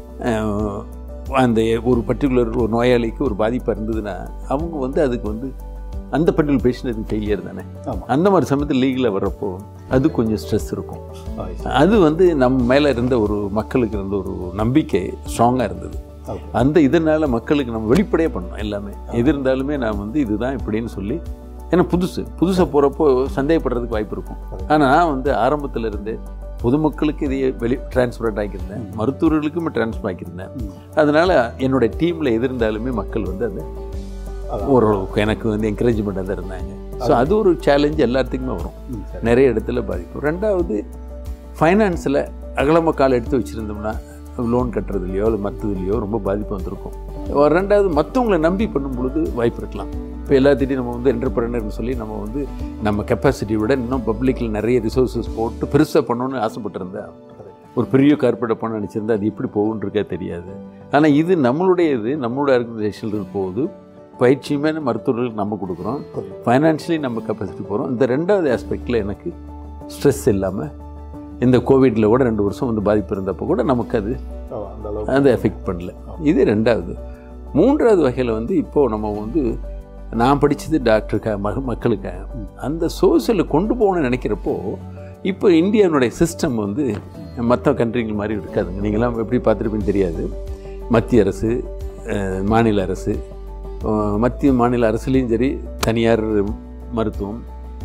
அந்த ஒரு பர்டிகுலர் ஒரு நோயாளிக்கு ஒரு பாதிப்பாக இருந்ததுன்னா அவங்க வந்து அதுக்கு வந்து அந்த பர்டிகுலர் பேஷண்ட் அதுக்கு ஃபெயிலியர் தானே. அந்த மாதிரி சமயத்தில் லீகலாக வர்றப்போ அது கொஞ்சம் ஸ்ட்ரெஸ் இருக்கும். அது வந்து நம்ம மேலே இருந்த ஒரு மக்களுக்கு இருந்த ஒரு நம்பிக்கை ஸ்ட்ராங்காக இருந்தது. அந்த இதனால் மக்களுக்கு நம்ம வெளிப்படையாக பண்ணோம். எல்லாமே எது இருந்தாலுமே நான் வந்து இதுதான் இப்படின்னு சொல்லி, ஏன்னா புதுசு புதுசாக போகிறப்போ சந்தேகப்படுறதுக்கு வாய்ப்பு இருக்கும். ஆனால் நான் வந்து ஆரம்பத்தில் இருந்து பொதுமக்களுக்கு இதையே வெளி டிரான்ஸ்பரண்ட் ஆக்கியிருந்தேன், மருத்துவர்களுக்குமே டிரான்ஸ்பர் ஆக்கியிருந்தேன். அதனால் என்னுடைய டீமில் எது இருந்தாலுமே மக்கள் வந்து அந்த ஓரளவுக்கு எனக்கு வந்து என்கரேஜ்மெண்ட்டாக தான் இருந்தாங்க. ஸோ அது ஒரு சேலஞ்சு எல்லாத்துக்குமே வரும், நிறைய இடத்துல பாதிக்கும். ரெண்டாவது ஃபைனான்ஸில் அகலமாக கால் எடுத்து வச்சுருந்தோம்னா லோன் கட்டுறதுலையோ இல்லை மற்றதுலையோ ரொம்ப பாதிப்பு வந்திருக்கும். ரெண்டாவது மற்றவங்களை நம்பி பண்ணும் பொழுது வாய்ப்பு இருக்கலாம். இப்போ எல்லாத்திட்டையும் நம்ம வந்து என்டர்பிரனர்னு சொல்லி நம்ம வந்து நம்ம கெப்பாசிட்டியை விட இன்னும் பப்ளிக்கில் நிறைய ரிசோர்ஸஸ் போட்டு பெருசாக பண்ணணும்னு ஆசைப்பட்டிருந்தேன். ஒரு பெரிய கார்பரேட் பண்ண நினச்சிருந்தா அது எப்படி போகுன்றக்கே தெரியாது. ஆனால் இது நம்மளுடைய இது நம்மளோட ஆர்கனைசேஷனுக்கு போகுது. பயிற்சியுமே மருத்துவர்களுக்கு நம்ம கொடுக்குறோம், ஃபைனான்ஷியலி நம்ம கெப்பாசிட்டி போகிறோம். இந்த ரெண்டாவது ஆஸ்பெக்டில் எனக்கு ஸ்ட்ரெஸ் இல்லாமல் இந்த கோவிடில் கூட ரெண்டு வருஷம் வந்து பாதிப்பு இருந்தப்போ கூட நமக்கு அது அது எஃபெக்ட் பண்ணல. இது ரெண்டாவது. மூன்றாவது வகையில் வந்து இப்போது நம்ம வந்து நான் படித்தது டாக்டருக்காக மக மக்களுக்காக அந்த சோசியலை கொண்டு போகணும்னு நினைக்கிறப்போ இப்போ இந்தியாவுடைய சிஸ்டம் வந்து மற்ற கண்ட்ரிகள் மாதிரி இருக்காதுங்க. நீங்களாம் எப்படி பார்த்துருப்பீங்கன்னு தெரியாது. மத்திய அரசு, மாநில அரசு, மத்திய மாநில அரசுலேயும் சரி தனியார் மருத்துவம்,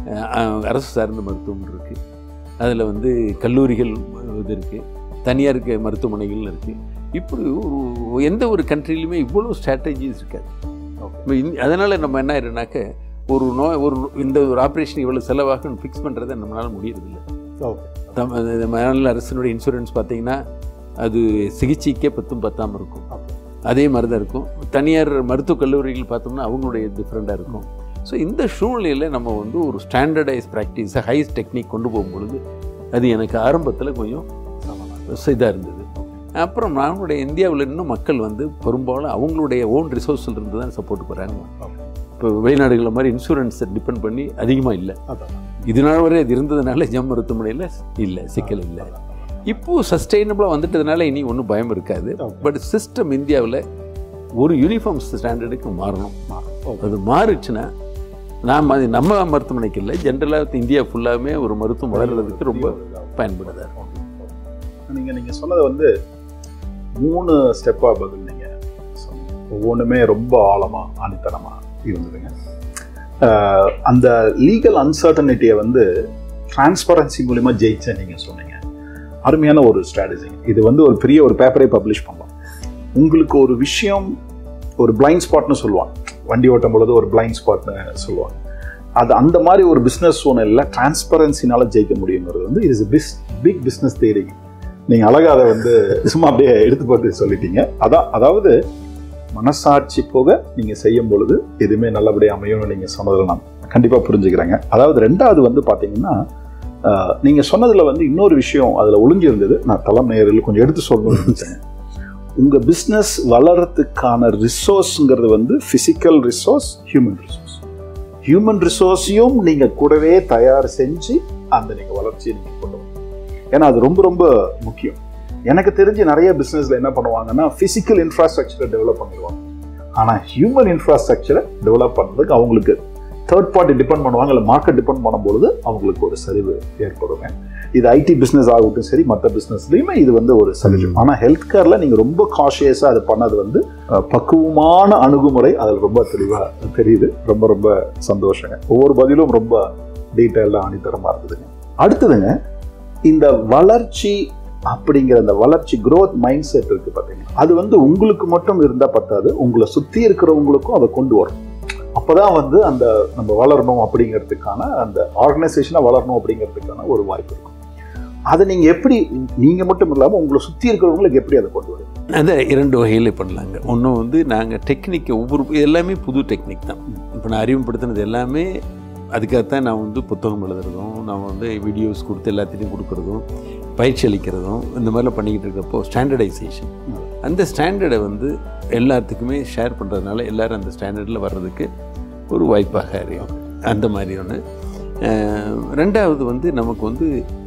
அரசு சார்ந்த மருத்துவம் இருக்குது. அதில் வந்து கல்லூரிகள் இது இருக்குது, தனியாருக்கு மருத்துவமனைகள் இருக்குது. இப்படி ஒரு எந்த ஒரு கண்ட்ரிலையுமே இவ்வளோ ஸ்ட்ராட்டஜிஸ் இருக்காது. அதனால் நம்ம என்ன ஆயிடுனாக்க ஒரு நோய் ஒரு இந்த ஒரு ஆப்ரேஷன் இவ்வளோ செலவாகன்னு ஃபிக்ஸ் பண்ணுறதை நம்மளால் முடியறதில்லை. தம் மாநில அரசினுடைய இன்சூரன்ஸ் பார்த்திங்கன்னா அது சிகிச்சைக்கே பத்தும் பத்தாமல் இருக்கும். அதே மாதிரி தான் இருக்கும். தனியார் மருத்துவக் கல்லூரிகள் பார்த்தோம்னா அவங்களுடைய டிஃப்ரெண்ட்டாக இருக்கும். ஸோ இந்த சூழ்நிலையில் நம்ம வந்து ஒரு ஸ்டாண்டர்டைஸ் ப்ராக்டிஸை ஹைஸ் டெக்னிக் கொண்டு போகும்பொழுது அது எனக்கு ஆரம்பத்தில் கொஞ்சம் இதாக இருந்தது. அப்புறம் நம்மளுடைய இந்தியாவில் இன்னும் மக்கள் வந்து பெரும்பாலும் அவங்களுடைய ஓன் ரிசோர்ஸில் இருந்து தான் சப்போர்ட் போகிறாங்க. இப்போ வெளிநாடுகளில் மாதிரி இன்சூரன்ஸை டிபெண்ட் பண்ணி அதிகமாக இல்லை. இதனால வரை அது இருந்ததுனால ஜம் மருத்துவமனையில் இல்லை, சிக்கல் இல்லை. இப்போது சஸ்டெயினபிளாக வந்துட்டதுனால இனி ஒன்றும் பயம் இருக்காது. பட் சிஸ்டம் இந்தியாவில் ஒரு யூனிஃபார்ம் ஸ்டாண்டர்டுக்கு மாறணும். அது மாறிச்சுன்னா நாம் அது நம்ம மருத்துவமனைக்கு இல்லை, ஜென்ரலாக இந்தியா ஃபுல்லாகவே ஒரு மருத்துவம் வளர்கிறதுக்கு ரொம்ப பயன்படுதா இருக்கும். நீங்கள் நீங்கள் சொன்னதை வந்து மூணு ஸ்டெப்பாக பதில்னீங்க. ஒவ்வொன்றுமே ரொம்ப ஆழமாக ஆணித்தனமாக இருந்ததுங்க. அந்த லீகல் அன்சர்டனிட்டியை வந்து டிரான்ஸ்பரன்சி மூலிமா ஜெயிச்சேன் நீங்கள் சொன்னீங்க. அருமையான ஒரு ஸ்ட்ராட்டஜி. இது வந்து ஒரு பெரிய ஒரு பேப்பரை பப்ளிஷ் பண்ணலாம். உங்களுக்கு ஒரு விஷயம் ஒரு பிளைண்ட் ஸ்பாட்னு சொல்லுவாங்க, வண்டி ஓட்டும் பொழுது ஒரு பிளைண்ட் ஸ்பாட்னு சொல்லுவாங்க. அது அந்த மாதிரி ஒரு பிஸ்னஸ் சூழ்நிலையில் டிரான்ஸ்பரன்சினால ஜெயிக்க முடியுங்கிறது வந்து it is biz big business theory. நீங்கள் அழகாக அதை வந்து சும்மா அப்படியே எடுத்து போட்டு சொல்லிட்டீங்க. அதான், அதாவது மனசாட்சி போக நீங்கள் செய்யும் பொழுது எதுவுமே நல்லபடியாக அமையும்னு நீங்கள் சொன்னதில் நான் கண்டிப்பாக புரிஞ்சுக்கிறேங்க. அதாவது ரெண்டாவது வந்து பார்த்தீங்கன்னா, நீங்கள் சொன்னதில் வந்து இன்னொரு விஷயம் அதில் ஒளிஞ்சிருந்தது. நான் தளம் நேரில் கொஞ்சம் எடுத்து சொல்லணும்னு நினச்சேன். உங்கள் பிஸ்னஸ் வளர்கிறதுக்கான ரிசோர்ஸுங்கிறது வந்து physical resource, human resource. Human ரிசோர்ஸையும் நீங்கள் கூடவே தயார் செஞ்சு அந்த நீங்கள் வளர்ச்சியை நீங்கள் கொண்டு வரணும். ஏன்னா அது ரொம்ப ரொம்ப முக்கியம். எனக்கு தெரிஞ்சு நிறைய பிஸ்னஸில் என்ன பண்ணுவாங்கன்னா, ஃபிசிக்கல் இன்ஃப்ராஸ்ட்ரக்சரை டெவலப் பண்ணிடுவாங்க. ஆனால் ஹியூமன் இன்ஃப்ராஸ்ட்ரக்சரை டெவலப் பண்ணுறதுக்கு அவங்களுக்கு தேர்ட் பார்ட்டி டிபெண்ட் பண்ணுவாங்க, இல்லை மார்க்கெட் டிபெண்ட் பண்ணும்பொழுது அவங்களுக்கு ஒரு சரிவு ஏற்படுங்க. இது ஐடி பிஸ்னஸ் ஆகட்டும் சரி, மற்ற பிஸ்னஸ்லையுமே இது வந்து ஒரு சகஜம். ஆனால் ஹெல்த் கேரில் நீங்கள் ரொம்ப காஷியஸாக அது பண்ணது வந்து பக்குவமான அணுகுமுறை அதில் ரொம்ப தெளிவாக தெரியுது. ரொம்ப ரொம்ப சந்தோஷங்க. ஒவ்வொரு பதிலும் ரொம்ப டீட்டெயில்டாக ஆணித்தரமாக இருந்ததுங்க. அடுத்ததுங்க, இந்த வளர்ச்சி அப்படிங்கிற அந்த வளர்ச்சி growth மைண்ட் செட் இருக்கு பார்த்தீங்கன்னா, அது வந்து உங்களுக்கு மட்டும் இருந்தால் பத்தாது, உங்களை சுற்றி இருக்கிறவங்களுக்கும் அதை கொண்டு வரும். அப்போதான் வந்து அந்த நம்ம வளரணும் அப்படிங்கிறதுக்கான, அந்த ஆர்கனைசேஷனாக வளரணும் அப்படிங்கிறதுக்கான ஒரு வாய்ப்பு இருக்கும். அதை நீங்கள் எப்படி, நீங்கள் மட்டும் இல்லாமல் உங்களை சுற்றி இருக்கிறவங்களுக்கு எப்படி அதை கொண்டு வரும்? அதை இரண்டு வகையில் பண்ணலாங்க. ஒன்று வந்து நாங்கள் டெக்னிக்கை ஒவ்வொரு எல்லாமே புது டெக்னிக் தான். இப்போ நான் அறிமுகப்படுத்தினது எல்லாமே அதுக்காகத்தான் நான் வந்து புத்தகம் எழுதுறதும், நான் வந்து வீடியோஸ் கொடுத்து எல்லாத்தையும் கொடுக்குறதும், பயிற்சி அளிக்கிறதும் இந்த மாதிரிலாம் பண்ணிக்கிட்டு இருக்கிறப்போ ஸ்டாண்டர்டைசேஷன், அந்த ஸ்டாண்டர்டை வந்து எல்லாத்துக்குமே ஷேர் பண்ணுறதுனால எல்லோரும் அந்த ஸ்டாண்டர்டில் வர்றதுக்கு ஒரு வாய்ப்பாக அறியும். அந்த மாதிரி ஒன்று. ரெண்டாவது வந்து நமக்கு வந்து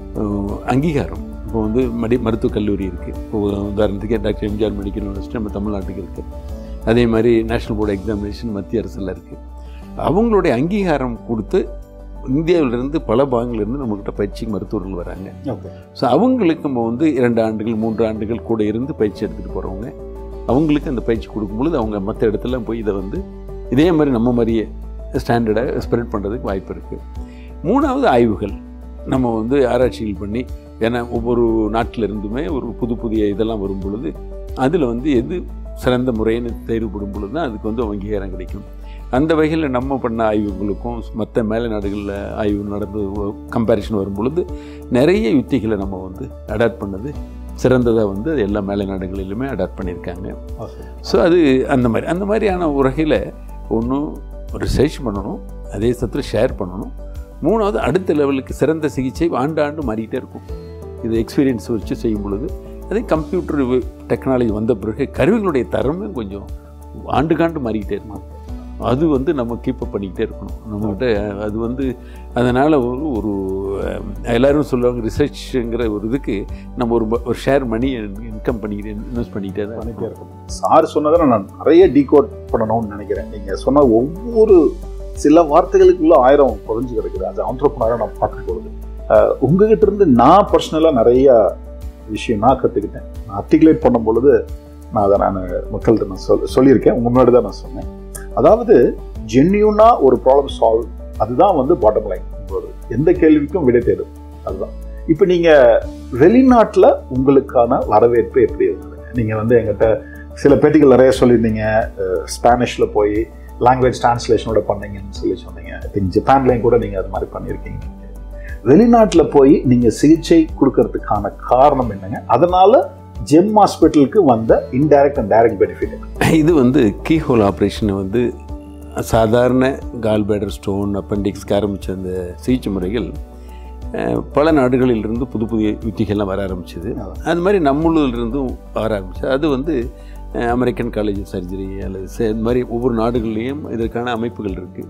அங்கீகாரம். இப்போ வந்து மடி மருத்துவக் கல்லூரி இருக்குது. இப்போ உதாரணத்துக்கு டாக்டர் எம்ஜிஆர் மெடிக்கல் யூனிவர்சிட்டி நம்ம தமிழ்நாட்டுக்கு இருக்குது. அதே மாதிரி நேஷ்னல் போர்டு எக்ஸாமினேஷன் மத்திய அரசில் இருக்குது. அவங்களுடைய அங்கீகாரம் கொடுத்து இந்தியாவிலிருந்து பல பாகங்களிலிருந்து நம்மக்கிட்ட பயிற்சிக்கு மருத்துவர்கள் வராங்க. ஸோ அவங்களுக்கு நம்ம வந்து இரண்டு ஆண்டுகள் மூன்று ஆண்டுகள் கூட இருந்து பயிற்சி எடுத்துகிட்டு போகிறவங்க, அவங்களுக்கு அந்த பயிற்சி கொடுக்கும்பொழுது அவங்க மற்ற இடத்துல போய் இதை வந்து இதே மாதிரி நம்ம மாதிரியே ஸ்டாண்டர்டை ஸ்ப்ரெட் பண்ணுறதுக்கு வாய்ப்பு இருக்குது. மூணாவது ஆய்வுகள். நம்ம வந்து ஆராய்ச்சிகள் பண்ணி, ஏன்னா ஒவ்வொரு நாட்டில் இருந்துமே ஒரு புது புதிய இதெல்லாம் வரும் பொழுது அதில் வந்து எது சிறந்த முறைன்னு தேர்வுபடும் பொழுது தான் அதுக்கு வந்து அங்கீகாரம் கிடைக்கும். அந்த வகையில் நம்ம பண்ண ஆய்வுகளுக்கும் மற்ற மேலை நாடுகளில் ஆய்வு நடந்து கம்பேரிஷன் வரும் பொழுது நிறைய யுத்திகளை நம்ம வந்து அடாப்ட் பண்ணது சிறந்ததாக வந்து அது எல்லா மேலை நாடுகளிலுமே அடாப்ட் பண்ணியிருக்காங்க. ஸோ அது அந்த மாதிரி அந்த மாதிரியான உலகையில் ஒன்றும் ரிசர்ச் பண்ணணும், அதே சத்தில் ஷேர் பண்ணணும். மூணாவது அடுத்த லெவலுக்கு சிறந்த சிகிச்சை ஆண்டு ஆண்டு மாறிக்கிட்டே இருக்கும். இது எக்ஸ்பீரியன்ஸ் வச்சு செய்யும் பொழுது அதே கம்ப்யூட்டர் டெக்னாலஜி வந்த பிறகு கருவிகளுடைய தரமும் கொஞ்சம் ஆண்டுக்காண்டு மாறிக்கிட்டே இருக்கும். அது வந்து நம்ம கீப்பப் பண்ணிக்கிட்டே இருக்கணும் நம்மகிட்ட. அது வந்து அதனால் ஒரு ஒரு எல்லோரும் சொல்லுவாங்க ரிசர்ச்சுங்கிற ஒரு இதுக்கு நம்ம ஒரு ஒரு ஷேர் மணி இன்கம் பண்ணிக்கிட்டே இன்வெஸ்ட் பண்ணிக்கிட்டே தான் பண்ணிகிட்டே இருக்கணும். சார் சொன்னதை நான் நிறைய டீகோட் பண்ணணும்னு நினைக்கிறேன். நீங்கள் சொன்ன ஒவ்வொரு சில வார்த்தைகளுக்குள்ள ஆயிரம் புரிஞ்சு கிடக்குது. அது ஆண்டர்ப்ரனராக நான் பார்க்கும் பொழுது உங்ககிட்ட இருந்து நான் பர்சனலாக நிறைய விஷயம் நான் கற்றுக்கிட்டேன். நான் ஆர்டிகுலேட் பண்ணும் பொழுது நான் அதை நான் மக்கள்கிட்ட நான் சொல் சொல்லியிருக்கேன் உங்கள் முன்னாடி தான் நான் சொன்னேன். அதாவது ஜென்யூனாக ஒரு ப்ராப்ளம் சால்வ், அதுதான் வந்து பாட்டம் லைன். எந்த கேள்விக்கும் விடை தேடும் அதுதான். இப்போ நீங்கள் வெளிநாட்டில் உங்களுக்கான வரவேற்பு எப்படி இருந்தது? நீங்கள் வந்து எங்கிட்ட சில பேட்டிகள் நிறைய சொல்லியிருந்தீங்க. ஸ்பானிஷில் போய் லாங்குவேஜ் டிரான்ஸ்லேஷனோட பண்ணீங்கன்னு சொல்லி சொன்னீங்க. ஐ திங்க் ஜப்பான்லேயும் கூட நீங்கள் அது மாதிரி பண்ணியிருக்கீங்க. வெளிநாட்டில் போய் நீங்கள் சிகிச்சை கொடுக்கறதுக்கான காரணம் என்னங்க? அதனால் ஜெம் ஹாஸ்பிட்டலுக்கு வந்த இன்டைரக்ட் அண்ட் டைரக்ட் பெனிஃபிட்? இது வந்து கீஹோல் ஆப்ரேஷனை வந்து சாதாரண கால் பேடர் ஸ்டோன் அப்பெண்டிக்ஸ்க்கு ஆரம்பித்த அந்த சிகிச்சை முறைகள் பல நாடுகளிலிருந்து புது புதிய யுத்திகள்லாம் வர ஆரம்பிச்சிது. அது மாதிரி நம்மளிலிருந்தும் வர ஆரம்பிச்சது. அது வந்து அமெரிக்கன் காலேஜ் ஆஃப் சர்ஜரி அல்லது இந்த மாதிரி ஒவ்வொரு நாடுகள்லேயும் இதற்கான அமைப்புகள் இருக்குது.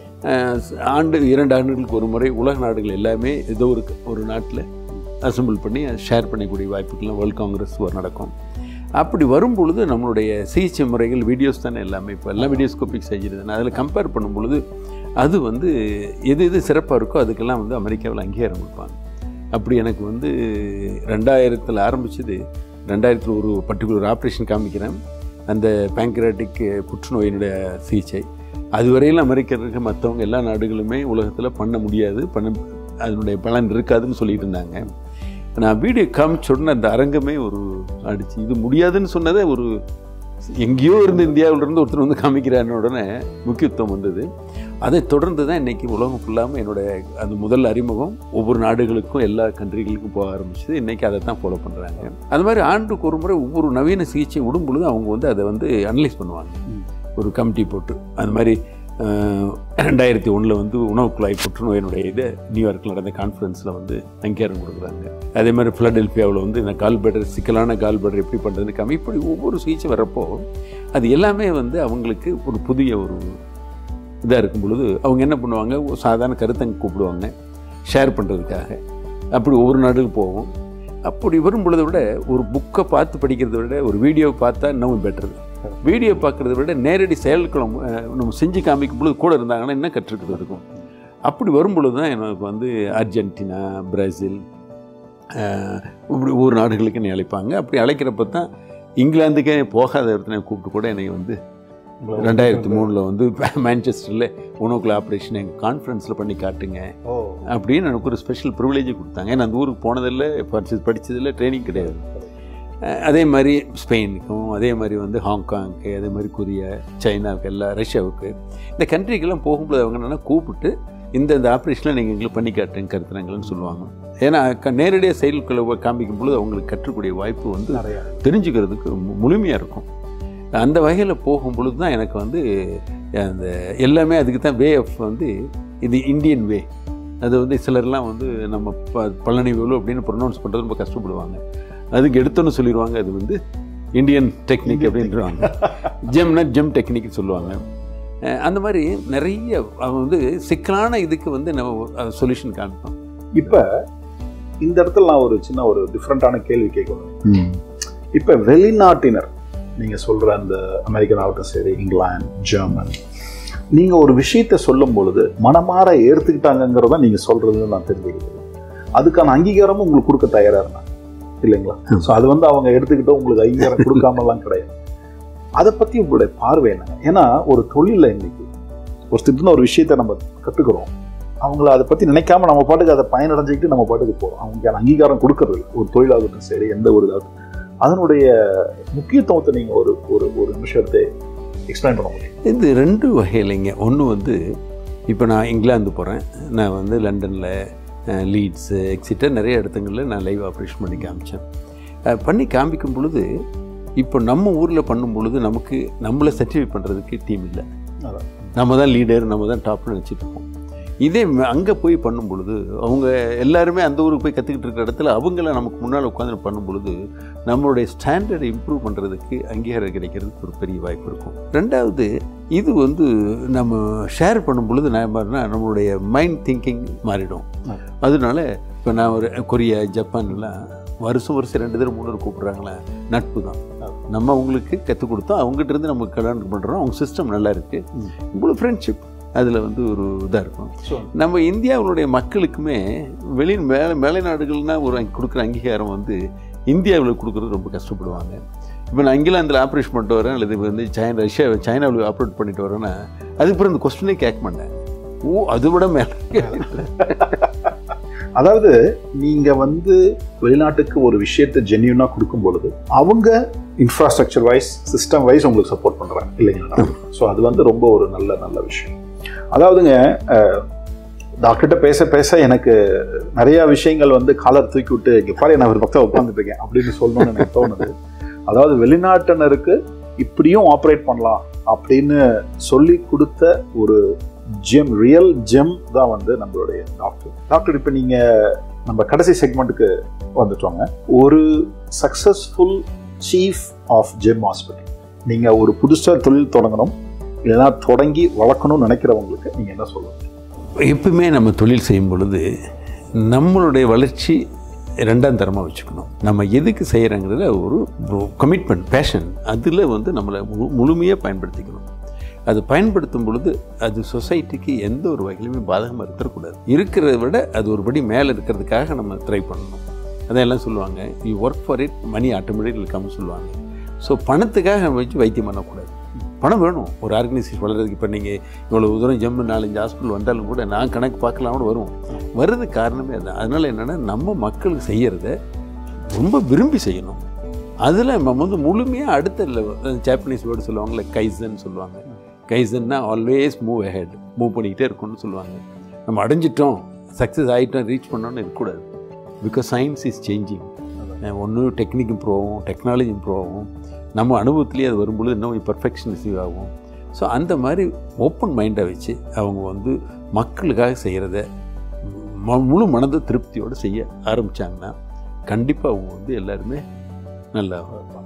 ஆண்டு இரண்டு ஆண்டுகளுக்கு ஒரு முறை உலக நாடுகள் எல்லாமே ஏதோ ஒரு ஒரு நாட்டில் அசம்பிள் பண்ணி ஷேர் பண்ணக்கூடிய வாய்ப்புகள்லாம் வேர்ல்ட் காங்கிரஸ் நடக்கும். அப்படி வரும் பொழுது நம்மளுடைய சிகிச்சை முறைகள் வீடியோஸ் தானே எல்லாமே, இப்போ எல்லாம் வீடியோஸ்கோபிக் சர்ஜரி தானே. அதில் கம்பேர் பண்ணும் பொழுது அது வந்து எது எது சிறப்பாக இருக்கோ அதுக்கெல்லாம் வந்து அமெரிக்காவில் அங்கீகாரம் கொடுப்பாங்க. அப்படி எனக்கு வந்து ரெண்டாயிரத்தில் ஆரம்பிச்சது. ரெண்டாயிரத்தில் ஒரு பர்டிகுலர் ஆப்ரேஷன் காமிக்கிறேன். அந்த பேங்க்ரியாட்டிக் புற்றுநோயினுடைய சிகிச்சை. அதுவரையில் அமெரிக்கருக்கு மற்றவங்க எல்லா நாடுகளுமே உலகத்தில் பண்ண முடியாது, பண்ண அதனுடைய பலன் இருக்காதுன்னு சொல்லிட்டு இருந்தாங்க. நான் வீடியோ காமிச்ச உடனே அந்த அரங்கமே ஒரு அடிச்சு, இது முடியாதுன்னு சொன்னதே ஒரு எங்கேயோ இருந்து இந்தியாவிலிருந்து ஒருத்தர் வந்து காமிக்கிறான்னு உடனே முக்கியத்துவம் வந்தது. அதை தொடர்ந்து தான் இன்றைக்கி உலகம் ஃபுல்லாமல் என்னோடய அது முதல் அறிமுகம் ஒவ்வொரு நாடுகளுக்கும் எல்லா கண்ட்ரிகளுக்கும் போக ஆரம்பிச்சது. இன்றைக்கி அதை தான் ஃபாலோ பண்ணுறாங்க. அது மாதிரி ஆண்டுக்கு ஒரு முறை ஒவ்வொரு நவீன சிகிச்சை விடும் பொழுது அவங்க வந்து அதை வந்து அனலைஸ் பண்ணுவாங்க, ஒரு கமிட்டி போட்டு. அது மாதிரி ரெண்டாயிரத்தி ஒன்றில் வந்து உணவு குழாய் புற்றுநோயினுடைய இதை நியூயார்க்கில் நடந்த கான்ஃபரன்ஸில் வந்து அங்கீகாரம் கொடுக்குறாங்க. அதே மாதிரி ஃபிலடெல்ஃபியாவில் வந்து இந்த கால்பேடர் சிக்கலான கால்பேடர் எப்படி பண்ணுறதுன்னு காமி. இப்படி ஒவ்வொரு சிகிச்சை வர்றப்போ அது எல்லாமே வந்து அவங்களுக்கு ஒரு புதிய ஒரு இதாக இருக்கும் பொழுது அவங்க என்ன பண்ணுவாங்க, சாதாரண கருத்தங்க கூப்பிடுவாங்க ஷேர் பண்ணுறதுக்காக. அப்படி ஒவ்வொரு நாடுக்கு போவோம். அப்படி வரும் பொழுதை விட ஒரு புக்கை பார்த்து படிக்கிறத விட ஒரு வீடியோவை பார்த்தா இன்னும் பெட்டரு. வீடியோ பார்க்குறத விட நேரடி செயல்களை நம்ம செஞ்சு காமிக்கும் பொழுது கூட இருந்தாங்கன்னா இன்னும் கற்றுக்கிறது இருக்கும். அப்படி வரும் பொழுது தான் எனக்கு வந்து அர்ஜென்டினா, பிரேசில், இப்படி ஒவ்வொரு நாடுகளுக்கு என்னை அழைப்பாங்க. அப்படி அழைக்கிறப்ப தான் இங்கிலாந்துக்கே போகாத இடத்துல கூப்பிட்டு கூட என்னை வந்து ரெண்டாயிரத்தி மூணில் வந்து மான்செஸ்டரில் உணவுக்குள்ள ஆப்ரேஷன் எங்கள் கான்ஃபரன்ஸில் பண்ணி காட்டுங்க அப்படின்னு எனக்கு ஒரு ஸ்பெஷல் ப்ரிவிலேஜ் கொடுத்தாங்க. ஏன்னா அந்த ஊருக்கு போனதில்லை, படிச்சு படித்ததில்லை, ட்ரைனிங் கிடையாது. அதே மாதிரி ஸ்பெயினுக்கும், அதே மாதிரி வந்து ஹாங்காங்க்கு, அதே மாதிரி கொரியா, சைனாவுக்கு, எல்லாம் ரஷ்யாவுக்கு, இந்த கண்ட்ரிக்கெல்லாம் போகும்போது அவங்க என்னென்னா கூப்பிட்டு இந்த இந்த ஆப்ரேஷனில் நீங்கள் எங்களுக்கு பண்ணி காட்டுங்க கருத்துறங்கள்னு சொல்லுவாங்க. ஏன்னா நேரடியாக செயல்களை காமிக்கும் பொழுது அவங்களுக்கு கற்றக்கூடிய வாய்ப்பு வந்து தெரிஞ்சுக்கிறதுக்கு முழுமையாக இருக்கும். அந்த வகையில் போகும் பொழுது தான் எனக்கு வந்து அந்த எல்லாமே அதுக்கு தான் வே ஆஃப் வந்து இது இந்தியன் வே. அது வந்து சிலர்லாம் வந்து நம்ம ப பழனிவேலு அப்படின்னு ப்ரொனவுன்ஸ் பண்ணுறது ரொம்ப கஷ்டப்படுவாங்க. அதுக்கு எடுத்தோன்னு சொல்லிடுவாங்க அது வந்து இந்தியன் டெக்னிக் அப்படின்றாங்க. ஜெம்னா ஜெம் டெக்னிக்னு சொல்லுவாங்க. அந்த மாதிரி நிறைய அவங்க வந்து சிக்கலான இதுக்கு வந்து நம்ம சொல்யூஷன் காமிப்போம். இப்போ இந்த இடத்துல நான் ஒரு சின்ன ஒரு டிஃப்ரெண்ட்டான கேள்வி கேட்கணும். இப்போ வெளிநாட்டினர் நீங்கள் சொல்கிற அந்த அமெரிக்கன் ஆகட்டும் சரி, இங்கிலாந்து, ஜெர்மன், நீங்கள் ஒரு விஷயத்தை சொல்லும் பொழுது மனமாற ஏற்றுக்கிட்டாங்கிறத நீங்கள் சொல்கிறதுன்னு நான் தெரிஞ்சுக்கிறேன். அதுக்கான அங்கீகாரமும் உங்களுக்கு கொடுக்க தயாராக இருந்தாங்க இல்லைங்களா? ஸோ அது வந்து அவங்க எடுத்துக்கிட்டோம் உங்களுக்கு அங்கீகாரம் கொடுக்காமலாம் கிடையாது. அதை பற்றி உங்களுடைய பார்வை என்னங்க? ஏன்னா ஒரு தொழிலில் இன்னைக்கு ஒரு திடீர்னு ஒரு விஷயத்தை நம்ம கற்றுக்குறோம், அவங்கள அதை பற்றி நினைக்காம நம்ம பாட்டுக்கு அதை பயனடைஞ்சிக்கிட்டு நம்ம பாட்டுக்கு போகிறோம். அவங்களுக்கு அங்கீகாரம் கொடுக்கறது இல்லை. ஒரு தொழிலாகட்டும் சரி, எந்த ஒரு இதாகட்டும், அதனுடைய முக்கியத்துவத்தை நீங்கள் ஒரு ஒரு ஒரு நிமிஷத்தை எக்ஸ்பிளைன் பண்ண முடியும்? இது ரெண்டு வகையிலைங்க. ஒன்று வந்து இப்போ நான் இங்கிலாந்து போகிறேன், நான் வந்து லண்டனில், லீட்ஸு, எக்ஸிட்டர் நிறைய இடத்துங்களில் நான் லைவ் ஆப்ரேஷன் பண்ணி காமிச்சேன். பண்ணி காமிக்கும் பொழுது இப்போ நம்ம ஊரில் பண்ணும் பொழுது நமக்கு நம்மளை சர்டிஃபை பண்ணுறதுக்கு டீம் இல்லை. நம்ம தான் லீடர், நம்ம தான் டாப்னு நினச்சிட்டு இருக்கோம். இதே அங்கே போய் பண்ணும் பொழுது அவங்க எல்லாருமே அந்த ஊருக்கு போய் கற்றுக்கிட்டு இருக்கிற இடத்துல அவங்கள நமக்கு முன்னால் உட்காந்து பண்ணும் பொழுது நம்மளுடைய ஸ்டாண்டர்டை இம்ப்ரூவ் பண்ணுறதுக்கு அங்கீகாரம் கிடைக்கிறதுக்கு ஒரு பெரிய வாய்ப்பு இருக்கும். ரெண்டாவது, இது வந்து நம்ம ஷேர் பண்ணும் பொழுது நம்மனா நம்மளுடைய மைண்ட் திங்கிங் மாறிடும். அதனால இப்போ நான் ஒரு கொரியா, ஜப்பான்லாம் வருஷம் வருஷம் ரெண்டு தடவை மூணு கூப்பிட்றாங்களே, நட்பு தான். நம்ம அவங்களுக்கு கற்றுக் கொடுத்தோம், அவங்ககிட்ட இருந்து நம்ம கல்யாணம் பண்ணுறோம், அவங்க சிஸ்டம் நல்லா இருக்குது, இவ்வளோ ஃப்ரெண்ட்ஷிப் அதில் வந்து ஒரு இதாக இருக்கும். நம்ம இந்தியாவுடைய மக்களுக்குமே வெளி மேலே மேலை நாடுகள்னால் ஒரு கொடுக்குற அங்கீகாரம் வந்து இந்தியாவில் கொடுக்குறது ரொம்ப கஷ்டப்படுவாங்க. இப்போ நான் இங்கிலாந்தில் ஆப்ரேஷன் பண்ணிட்டு வரேன், அல்லது வந்து சைனா ரஷ்யா சைனாவில் ஆப்ரேட் பண்ணிட்டு வரேன்னா அதுக்கப்புறம் இந்த கொஸ்டினே கேட்க மாட்டேன். ஓ, அதை விட மேலே. அதாவது நீங்கள் வந்து வெளிநாட்டுக்கு ஒரு விஷயத்தை ஜென்யூனாக கொடுக்கும் பொழுது அவங்க இன்ஃப்ராஸ்ட்ரக்சர் வைஸ், சிஸ்டம் வைஸ் உங்களுக்கு சப்போர்ட் பண்ணுறாங்க இல்லைங்களா? ஸோ அது வந்து ரொம்ப ஒரு நல்ல நல்ல விஷயம். அதாவதுங்க, டாக்டர்கிட்ட பேச பேச எனக்கு நிறையா விஷயங்கள் வந்து காலர் தூக்கி விட்டு இங்கே பாரு நான் ஒரு பக்கம் உட்காந்துட்டு இருக்கேன் அப்படின்னு சொல்லணும்னு எனக்கு தோணுது. அதாவது வெளிநாட்டினருக்கு இப்படியும் ஆப்ரேட் பண்ணலாம் அப்படின்னு சொல்லி கொடுத்த ஒரு ஜெம், ரியல் ஜெம் தான் வந்து நம்மளுடைய டாக்டர். டாக்டர் இப்போ நீங்கள் நம்ம கடைசி செக்மெண்ட்டுக்கு வந்துட்டோங்க. ஒரு successful chief of GEM hospital, நீங்கள் ஒரு புதுசாக தொழில் தொடங்கணும் இல்லைன்னா தொடங்கி வளர்க்கணும்னு நினைக்கிறவங்களுக்கு நீங்கள் என்ன சொல்லுங்கள்? எப்பவுமே நம்ம தொழில் செய்யும் பொழுது நம்மளுடைய வளர்ச்சி ரெண்டாம் தரமாக வச்சுக்கணும். நம்ம எதுக்கு செய்கிறோங்கிறத ஒரு கமிட்மெண்ட், பேஷன், அதில் வந்து நம்மளை மு முழுமையாக பயன்படுத்திக்கணும். அது பயன்படுத்தும் பொழுது அது சொசைட்டிக்கு எந்த ஒரு வகையிலுமே பாதகமாக இருக்கக்கூடாது. இருக்கிறத விட அது ஒரு படி மேலே இருக்கிறதுக்காக நம்ம ட்ரை பண்ணணும். அதையெல்லாம் சொல்லுவாங்க, you work for it, money automatic இருக்காமல் சொல்லுவாங்க. ஸோ பணத்துக்காக நம்ம வச்சு வைத்தியம் பண்ணக்கூடாது. பணம் வேணும் ஒரு ஆர்கனைசேஷன் வளர்கிறதுக்கு. இப்போ நீங்கள் இவ்வளோ தூரம் ஜம்மு நாலஞ்சு ஹாஸ்பிட்டல் வந்தாலும் கூட நான் கணக்கு பார்க்கலாம் கூட வரும். வருது காரணமே அதுதான். அதனால் என்னென்னா நம்ம மக்களுக்கு செய்கிறத ரொம்ப விரும்பி செய்யணும். அதில் நம்ம வந்து முழுமையாக அடுத்த ஜாப்பனீஸ் வேர்டு சொல்லுவாங்கள்ல, கைசன் சொல்லுவாங்க. கைசன்னா ஆல்வேஸ் மூவ் அஹெட், மூவ் பண்ணிக்கிட்டே இருக்கணும்னு சொல்லுவாங்க. நம்ம அடைஞ்சிட்டோம், சக்ஸஸ் ஆகிட்டோம், ரீச் பண்ணோன்னு இருக்கக்கூடாது. Because science is changing. ஒன்று டெக்னிக் இம்ப்ரூவ் ஆகும், டெக்னாலஜி இம்ப்ரூவ் ஆகும், நம்ம அனுபவத்துலேயே அது வரும்பொழுது இன்னும் பர்ஃபெக்ஷன் ரிசீவ் ஆகும். ஸோ அந்த மாதிரி ஓப்பன் மைண்டாக வச்சு அவங்க வந்து மக்களுக்காக செய்கிறத முழு மனத திருப்தியோடு செய்ய ஆரம்பித்தாங்கன்னா கண்டிப்பாக அவங்க வந்து எல்லாருமே நல்லா.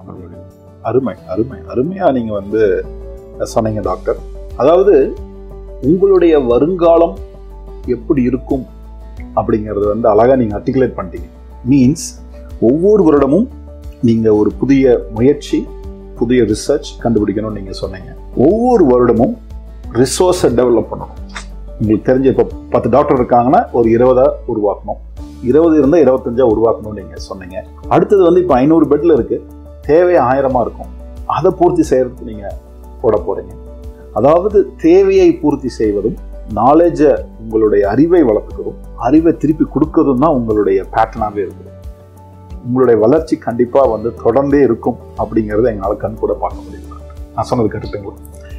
அருமை அருமை அருமையாக நீங்கள் வந்து சொன்னீங்க டாக்டர். அதாவது உங்களுடைய வருங்காலம் எப்படி இருக்கும் அப்படிங்கிறது வந்து அழகாக நீங்கள் ஆர்டிகுலேட் பண்ணிட்டீங்க. மீன்ஸ் ஒவ்வொரு வருடமும் நீங்கள் ஒரு புதிய முயற்சி, புதிய ரிசர்ச் கண்டுபிடிக்கணும்னு நீங்கள் சொன்னீங்க. ஒவ்வொரு வருடமும் ரிசோர்ஸை டெவலப் பண்ணணும். உங்களுக்கு தெரிஞ்ச இப்போ பத்து டாக்டர் இருக்காங்கன்னா ஒரு இருபதா உருவாக்கணும், இருபது இருந்தால் இருபத்தஞ்சா உருவாக்கணும்னு நீங்கள் சொன்னீங்க. அடுத்தது வந்து இப்போ ஐநூறு பெட்டில் இருக்குது, தேவை ஆயிரமாக இருக்கும், அதை பூர்த்தி செய்கிறதுக்கு நீங்கள் போட போகிறீங்க. அதாவது தேவையை பூர்த்தி செய்வதும், நாலேஜை உங்களுடைய அறிவை வளர்த்துக்கிறதும், அறிவை திருப்பி கொடுக்கறதும் தான் உங்களுடைய பேட்டர்னாகவே இருக்குது. உங்களுடைய வளர்ச்சி கண்டிப்பாக வந்து தொடர்ந்தே இருக்கும் அப்படிங்கிறத எங்களால் கண் கூட பார்க்க முடியும். நான் சொன்னது கரெக்டுங்களா?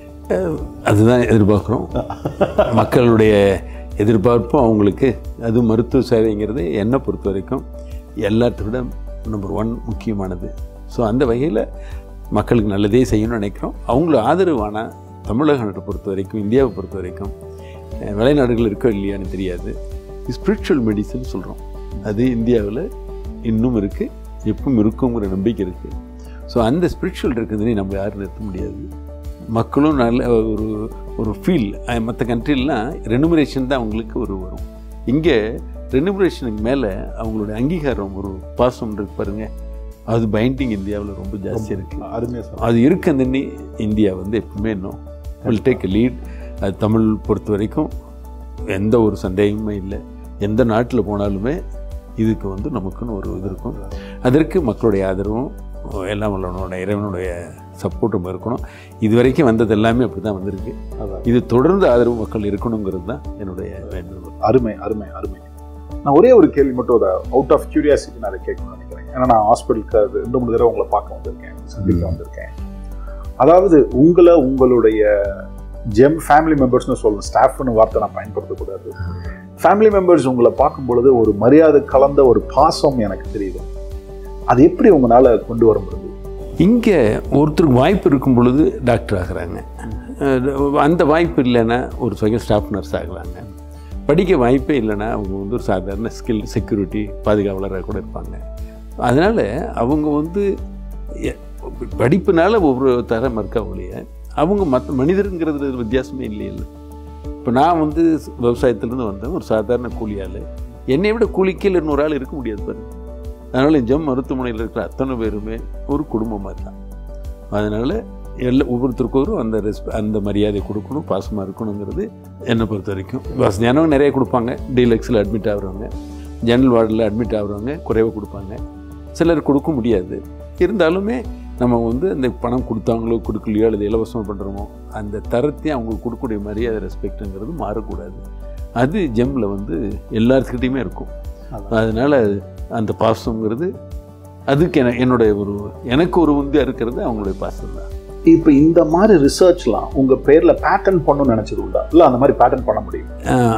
அதுதான் எதிர்பார்க்குறோம். மக்களுடைய எதிர்பார்ப்பும் அவங்களுக்கு அது மருத்துவ சேவைங்கிறது என்னை பொறுத்த வரைக்கும் எல்லாத்த விட நம்பர் ஒன் முக்கியமானது. ஸோ அந்த வகையில் மக்களுக்கு நல்லதே செய்யணும்னு நினைக்கிறோம். அவங்கள ஆதரவான தமிழக நாட்டை பொறுத்த வரைக்கும், இந்தியாவை பொறுத்த வரைக்கும் வெளிநாடுகள் இருக்கோ இல்லையான்னு தெரியாது, ஸ்பிரிச்சுவல் மெடிசன் சொல்கிறோம். அது இந்தியாவில் இன்னும் இருக்குது, எப்பவும் இருக்குங்கிற நம்பிக்கை இருக்குது. ஸோ அந்த ஸ்பிரிச்சுவல் இருக்குதுன்னு நம்ம யாரும் நிறுத்த முடியாது. மக்களும் நல்ல ஒரு ஒரு ஃபீல். மற்ற கண்ட்ரிலாம் ரெனுமரேஷன் தான் அவங்களுக்கு ஒரு வரும். இங்கே ரெனுமரேஷனுக்கு மேலே அவங்களோட அங்கீகாரம், ஒரு பாசம் இருக்கு பாருங்க, அது பைண்டிங் இந்தியாவில் ரொம்ப ஜாஸ்தியாக இருக்குது. அருமையாக அது இருக்க தண்ணி இந்தியா வந்து எப்பவுமே இன்னும் வில் டேக் எ லீட். அது தமிழ் பொறுத்த வரைக்கும் எந்த ஒரு சந்தேகமே இல்லை. எந்த நாட்டில் போனாலுமே இதுக்கு வந்து நமக்குன்னு ஒரு இது இருக்கும். அதற்கு மக்களுடைய ஆதரவும் எல்லாம் உள்ளவனோட இறைவனுடைய சப்போர்ட்டும் இருக்கணும். இது வரைக்கும் வந்தது எல்லாமே அப்படி தான் வந்திருக்கு. இது தொடர்ந்து ஆதரவு மக்கள் இருக்கணுங்கிறது தான் என்னுடைய வேண்டுகோள். அருமை அருமை அருமை. நான் ஒரே ஒரு கேள்வி மட்டும் அதை அவுட் ஆஃப் கியூரியாசிட்டி நான் அதை கேட்கணும்னு நினைக்கிறேன். ஏன்னா நான் ஹாஸ்பிட்டலுக்கு அது ரெண்டு மூணு தடவை உங்களை பார்க்க வந்திருக்கேன், சந்திக்க வந்திருக்கேன். அதாவது உங்களை உங்களுடைய ஜெம் ஃபேமிலி மெம்பர்ஸ்னு சொல்லணும், ஸ்டாஃப்னு வார்த்தை நான் பயன்படுத்தக்கூடாது. ஃபேமிலி மெம்பர்ஸ் உங்களை பார்க்கும் பொழுது ஒரு மரியாதை கலந்த ஒரு பாசம் எனக்கு தெரியுது. அது எப்படி உங்களால் கொண்டு வர முடியுது? இங்கே ஒருத்தருக்கு வாய்ப்பு இருக்கும் பொழுது டாக்டர் ஆகிறாங்க, அந்த வாய்ப்பு இல்லைன்னா ஒரு சுய ஸ்டாஃப் நர்ஸ் ஆகலாங்க. படிக்க வாய்ப்பே இல்லைன்னா அவங்க வந்து ஒரு சாதாரண ஸ்கில் செக்யூரிட்டி பாதுகாவலராக கூட இருப்பாங்க. அதனால் அவங்க வந்து படிப்புனால ஒவ்வொரு தரம் இருக்கா ஒழிய அவங்க மற்ற மனிதருங்கிறது வித்தியாசமே இல்லையில்லை. இப்போ நான் வந்து விவசாயத்துலேருந்து வந்தேன், ஒரு சாதாரண கூலியால். என்னை விட கூலிக்கீழ் இன்னொரு ஆள் இருக்க முடியாது பாருங்க. அதனால் ஜெம் மருத்துவமனையில் இருக்கிற அத்தனை பேருமே ஒரு குடும்பமாக தான். அதனால் எல்லா ஒவ்வொருத்தருக்கும் அந்த ரெஸ்பெ அந்த மரியாதை கொடுக்கணும், பாசமாக இருக்கணுங்கிறது என்னை பொறுத்த வரைக்கும். வசதியானவங்க நிறைய கொடுப்பாங்க, டீலக்ஸில் அட்மிட் ஆகுறவங்க, ஜெனரல் வார்டில் அட்மிட் ஆகுறவங்க குறைவாக கொடுப்பாங்க, சிலர் கொடுக்க முடியாது. இருந்தாலுமே நம்ம வந்து அந்த பணம் கொடுத்தாங்களோ கொடுக்கலையோ அல்லது இலவசமாக பண்ணுறோமோ அந்த தரத்தையும் அவங்களுக்கு கொடுக்கக்கூடிய மரியாதை ரெஸ்பெக்ட்டுங்கிறது மாறக்கூடாது. அது ஜெம்மில் வந்து எல்லாத்துக்கிட்டையுமே இருக்கும். அதனால் அந்த பாசங்கிறது அதுக்கு என என்னுடைய ஒரு எனக்கு ஒரு உந்தியாக இருக்கிறது அவங்களுடைய பாசம் தான். இப்போ இந்த மாதிரி ரிசர்ச்லாம் உங்கள் பேரில் பேட்டர்ன் பண்ணணும்னு நினச்சது உண்டா? இல்லை அந்த மாதிரி பேட்டர்ன் பண்ண முடியும்?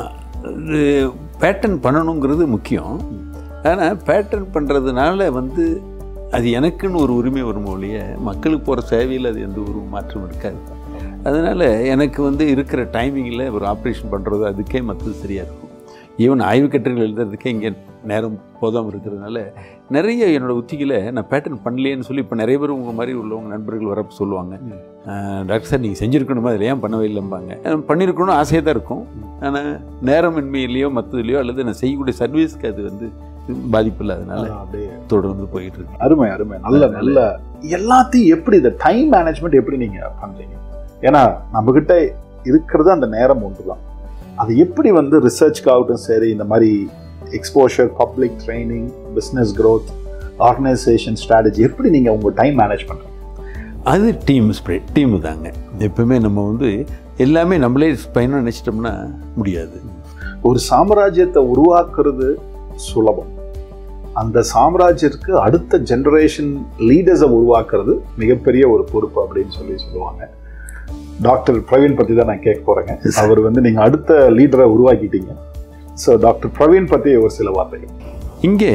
பேட்டர்ன் பண்ணணுங்கிறது முக்கியம். ஆனால் பேட்டர்ன் பண்ணுறதுனால வந்து அது எனக்குன்னு ஒரு உரிமை வரும் ஒழிய மக்களுக்கு போகிற சேவையில் அது எந்த ஒரு மாற்றம் இருக்காது. அதனால் எனக்கு வந்து இருக்கிற டைமிங்கில் ஒரு ஆப்ரேஷன் பண்ணுறது அதுக்கே மற்றது சரியாக இருக்கும். ஈவன் ஆய்வு கட்டுரைகள் எழுதுறதுக்கே இங்கே நேரம் போதாமல் இருக்கிறதுனால நிறைய என்னோடய உத்திகளை நான் பேட்டர்ன் பண்ணலேன்னு சொல்லி இப்போ நிறைய பேர் உங்கள் மாதிரி உள்ளவங்க நண்பர்கள் வரப்போ சொல்லுவாங்க, டாக்டர் சார் நீங்கள் செஞ்சுருக்கணுமா, அதில் ஏன் பண்ணவே இல்லைம்பாங்க. பண்ணியிருக்கணும் ஆசையாக தான் இருக்கும். ஆனால் நேரமின்மையிலையோ மற்றதுலையோ அல்லது நான் செய்யக்கூடிய சர்வீஸ்க்கு அது வந்து பாதிப்பு இல்லாதனால அப்படியே தொடர்ந்து போயிட்டு இருக்கு. அருமை அருமை. நல்ல நல்ல எல்லாத்தையும் எப்படி இந்த டைம் மேனேஜ்மெண்ட் எப்படி நீங்கள் பண்ணுறீங்க? ஏன்னா நம்மக்கிட்ட இருக்கிறது அந்த நேரம் ஒன்று தான். அது எப்படி வந்து ரிசர்ச்க்காகட்டும் சரி, இந்த மாதிரி exposure, public training, business growth, organisation strategy, எப்படி நீங்கள் உங்கள் டைம் மேனேஜ் பண்ணுறீங்க? அது டீம் ஸ்பிரிட், டீமு தாங்க. எப்பவுமே நம்ம வந்து எல்லாமே நம்மளே பயணம் நினச்சிட்டோம்னா முடியாது. ஒரு சாம்ராஜ்யத்தை உருவாக்குறது சுலபம், அந்த சாம்ராஜ்யத்துக்கு அடுத்த ஜெனரேஷன் லீடர்ஸை உருவாக்குறது மிகப்பெரிய ஒரு பொறுப்பு அப்படின்னு சொல்லி சொல்லுவாங்க. டாக்டர் பிரவீன் பற்றி தான் நான் கேட்க போகிறேங்க. அவர் வந்து நீங்கள் அடுத்த லீடரை உருவாக்கிட்டீங்க. ஸோ டாக்டர் பிரவீன் பற்றி ஒரு சில வார்த்தைகள். இங்கே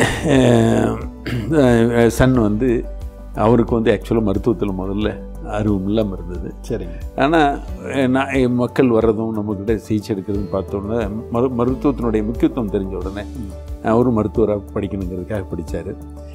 சன் வந்து அவருக்கு வந்து ஆக்சுவலாக மருத்துவத்தில் முதல்ல ஆர்வம் இல்லாமல் இருந்தது. சரிங்க. ஆனால் நான் மக்கள் வர்றதும் நம்மக்கிட்ட சிகிச்சை எடுக்கிறதுன்னு பார்த்தோன்னே மரு மருத்துவத்தினுடைய முக்கியத்துவம் தெரிஞ்ச உடனே அவரும் மருத்துவராக படிக்கணுங்கிறதுக்காக படித்தார்.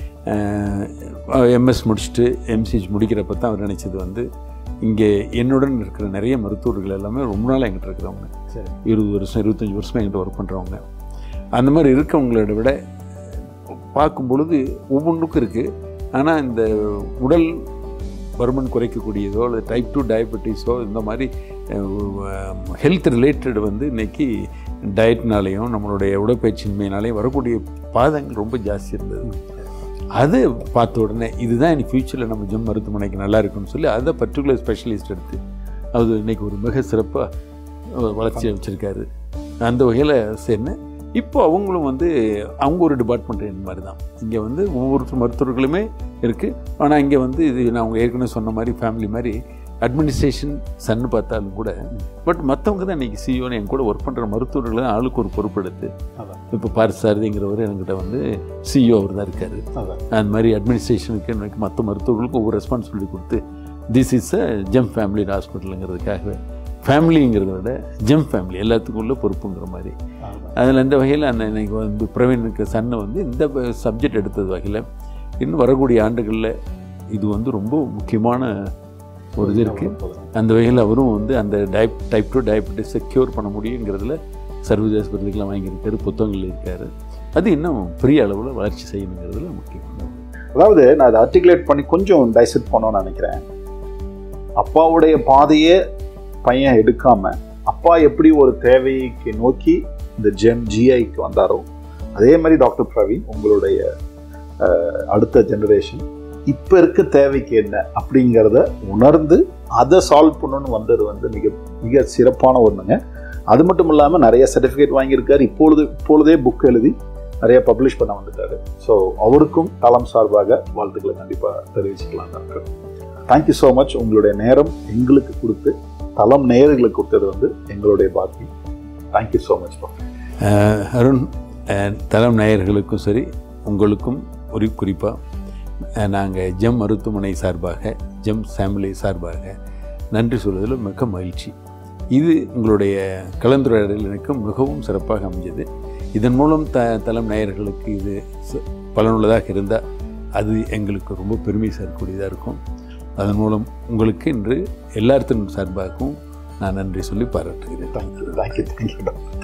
எம்எஸ் முடிச்சுட்டு எம்சிஹெச் முடிக்கிறப்ப தான் அவர் நினச்சது வந்து இங்கே என்னுடன் இருக்கிற நிறைய மருத்துவர்கள் எல்லாமே ரொம்ப நாள் எங்கிட்ட இருக்கிறவங்க, சரி இருபது வருஷம் இருபத்தஞ்சி வருஷமாக எங்கிட்ட ஒர்க் பண்ணுறவங்க. அந்த மாதிரி இருக்கவங்களோட விட பார்க்கும் பொழுது ஒவ்வொன்றுக்கும் இருக்குது. ஆனால் இந்த உடல் பருமன் குறைக்கக்கூடியதோ அல்லது டைப் டூ டயபெட்டிஸோ இந்த மாதிரி ஹெல்த் ரிலேட்டட் வந்து இன்றைக்கி டயட்னாலேயும் நம்மளுடைய உடற்பயிற்சியின்மையினாலேயும் வரக்கூடிய பாதங்கள் ரொம்ப ஜாஸ்தி இருந்தது. அது பார்த்த உடனே இதுதான் இன்றைக்கி ஃப்யூச்சரில் நம்ம ஜிம் மருத்துவமனைக்கு நல்லா இருக்குன்னு சொல்லி அதை பர்டிகுலர் ஸ்பெஷலிஸ்ட் எடுத்து அது இன்றைக்கி ஒரு மிக சிறப்பாக வளர்ச்சி வச்சுருக்காரு. அந்த வகையில் சேர்ந்து இப்போ அவங்களும் வந்து அவங்க ஒரு டிபார்ட்மெண்ட் இந்த மாதிரி தான். இங்கே வந்து ஒவ்வொரு மருத்துவர்களுமே இருக்குது. ஆனால் இங்கே வந்து இது நான் அவங்க ஏற்கனவே சொன்ன மாதிரி ஃபேமிலி மாதிரி அட்மினிஸ்ட்ரேஷன் சன்னு பார்த்தாலும் கூட பட் மற்றவங்க தான் இன்றைக்கி சிஇஓன்னு என் கூட ஒர்க் பண்ணுற மருத்துவர்கள் தான் ஆளுக்கு ஒரு பொறுப்பு எடுத்து இப்போ பார்சாரதிங்கிறவர் என்கிட்ட வந்து சிஇஓ அவர் தான் இருக்கார். அந்த மாதிரி அட்மினிஸ்ட்ரேஷனுக்கு எனக்கு மற்ற மருத்துவர்களுக்கு ஒவ்வொரு ரெஸ்பான்சிபிலிட்டி கொடுத்து this is a GEM family ஹாஸ்பிட்டலுங்கிறதுக்காக ஃபேமிலிங்கிறத விட ஜெம் ஃபேமிலி எல்லாத்துக்கும் உள்ள பொறுப்புங்கிற மாதிரி அதில் இந்த வகையில் அந்த இன்னைக்கு வந்து பிரவீனுக்கு சன்னை வந்து இந்த சப்ஜெக்ட் எடுத்தது வகையில் இன்னும் வரக்கூடிய ஆண்டுகளில் இது வந்து ரொம்ப முக்கியமான ஒரு இது இருக்குது. அந்த வகையில் அவரும் வந்து அந்த டைப் டைப் டூ டயபெட்டிஸை க்யூர் பண்ண முடியுங்கிறதுல சர்வதேச விருதுகள்லாம் வாங்கியிருக்காரு, புத்தகங்கள் இருக்காரு. அது இன்னும் பெரிய அளவில் வளர்ச்சி செய்யணுங்கிறதுல முக்கியமானது. அதாவது நான் அதை ஆர்டிகுலேட் பண்ணி கொஞ்சம் டைசெக்ட் பண்ணோன்னு நினைக்கிறேன். அப்பாவுடைய பாதையே பையன் எடுக்காம அப்பா எப்படி ஒரு தேவைக்கு நோக்கி இந்த ஜெம் ஜிஐக்கு வந்தாரோ அதே மாதிரி டாக்டர் பிரவீன் உங்களுடைய அடுத்த ஜெனரேஷன் இப்போ இருக்க தேவைக்கு என்ன அப்படிங்கிறத உணர்ந்து அதை சால்வ் பண்ணணும்னு வந்தது வந்து மிக மிக சிறப்பான ஒன்றுங்க. அது மட்டும் இல்லாமல் நிறைய சர்டிஃபிகேட் வாங்கியிருக்காரு. இப்பொழுது இப்பொழுதே புக் எழுதி நிறைய பப்ளிஷ் பண்ண வந்துட்டாரு. ஸோ அவருக்கும் தளம் சார்பாக வாழ்த்துக்களை கண்டிப்பாக தெரிவிச்சுக்கலாம் டாக்டர். Thank you so much. உங்களுடைய நேரம் எங்களுக்கு கொடுத்து தளம் நேயர்களுக்கு கொடுத்தது வந்து எங்களுடைய பாக்கியம். Thank you so much doctor. Arun, தளம் நேயர்களுக்கும் சரி உங்களுக்கும் ஒரு குறிப்பாக நாங்கள் ஜெம் மருத்துவமனை சார்பாக ஜெம் ஃபேமிலி சார்பாக நன்றி சொல்வதில் மிக மகிழ்ச்சி. இது உங்களுடைய கலந்துரையாடல் எனக்கு மிகவும் சிறப்பாக அமைஞ்சது. இதன் மூலம் த தளம் நேயர்களுக்கு இது பலனுள்ளதாக இருந்தால் அது எங்களுக்கு ரொம்ப பெருமை சேர்க்கக்கூடியதாக இருக்கும். அதன் மூலம் உங்களுக்கு இன்று எல்லாத்தின் சார்பாகவும் நான் நன்றி சொல்லி பாராட்டுகிறேன். Thank you thank you thank you doctor.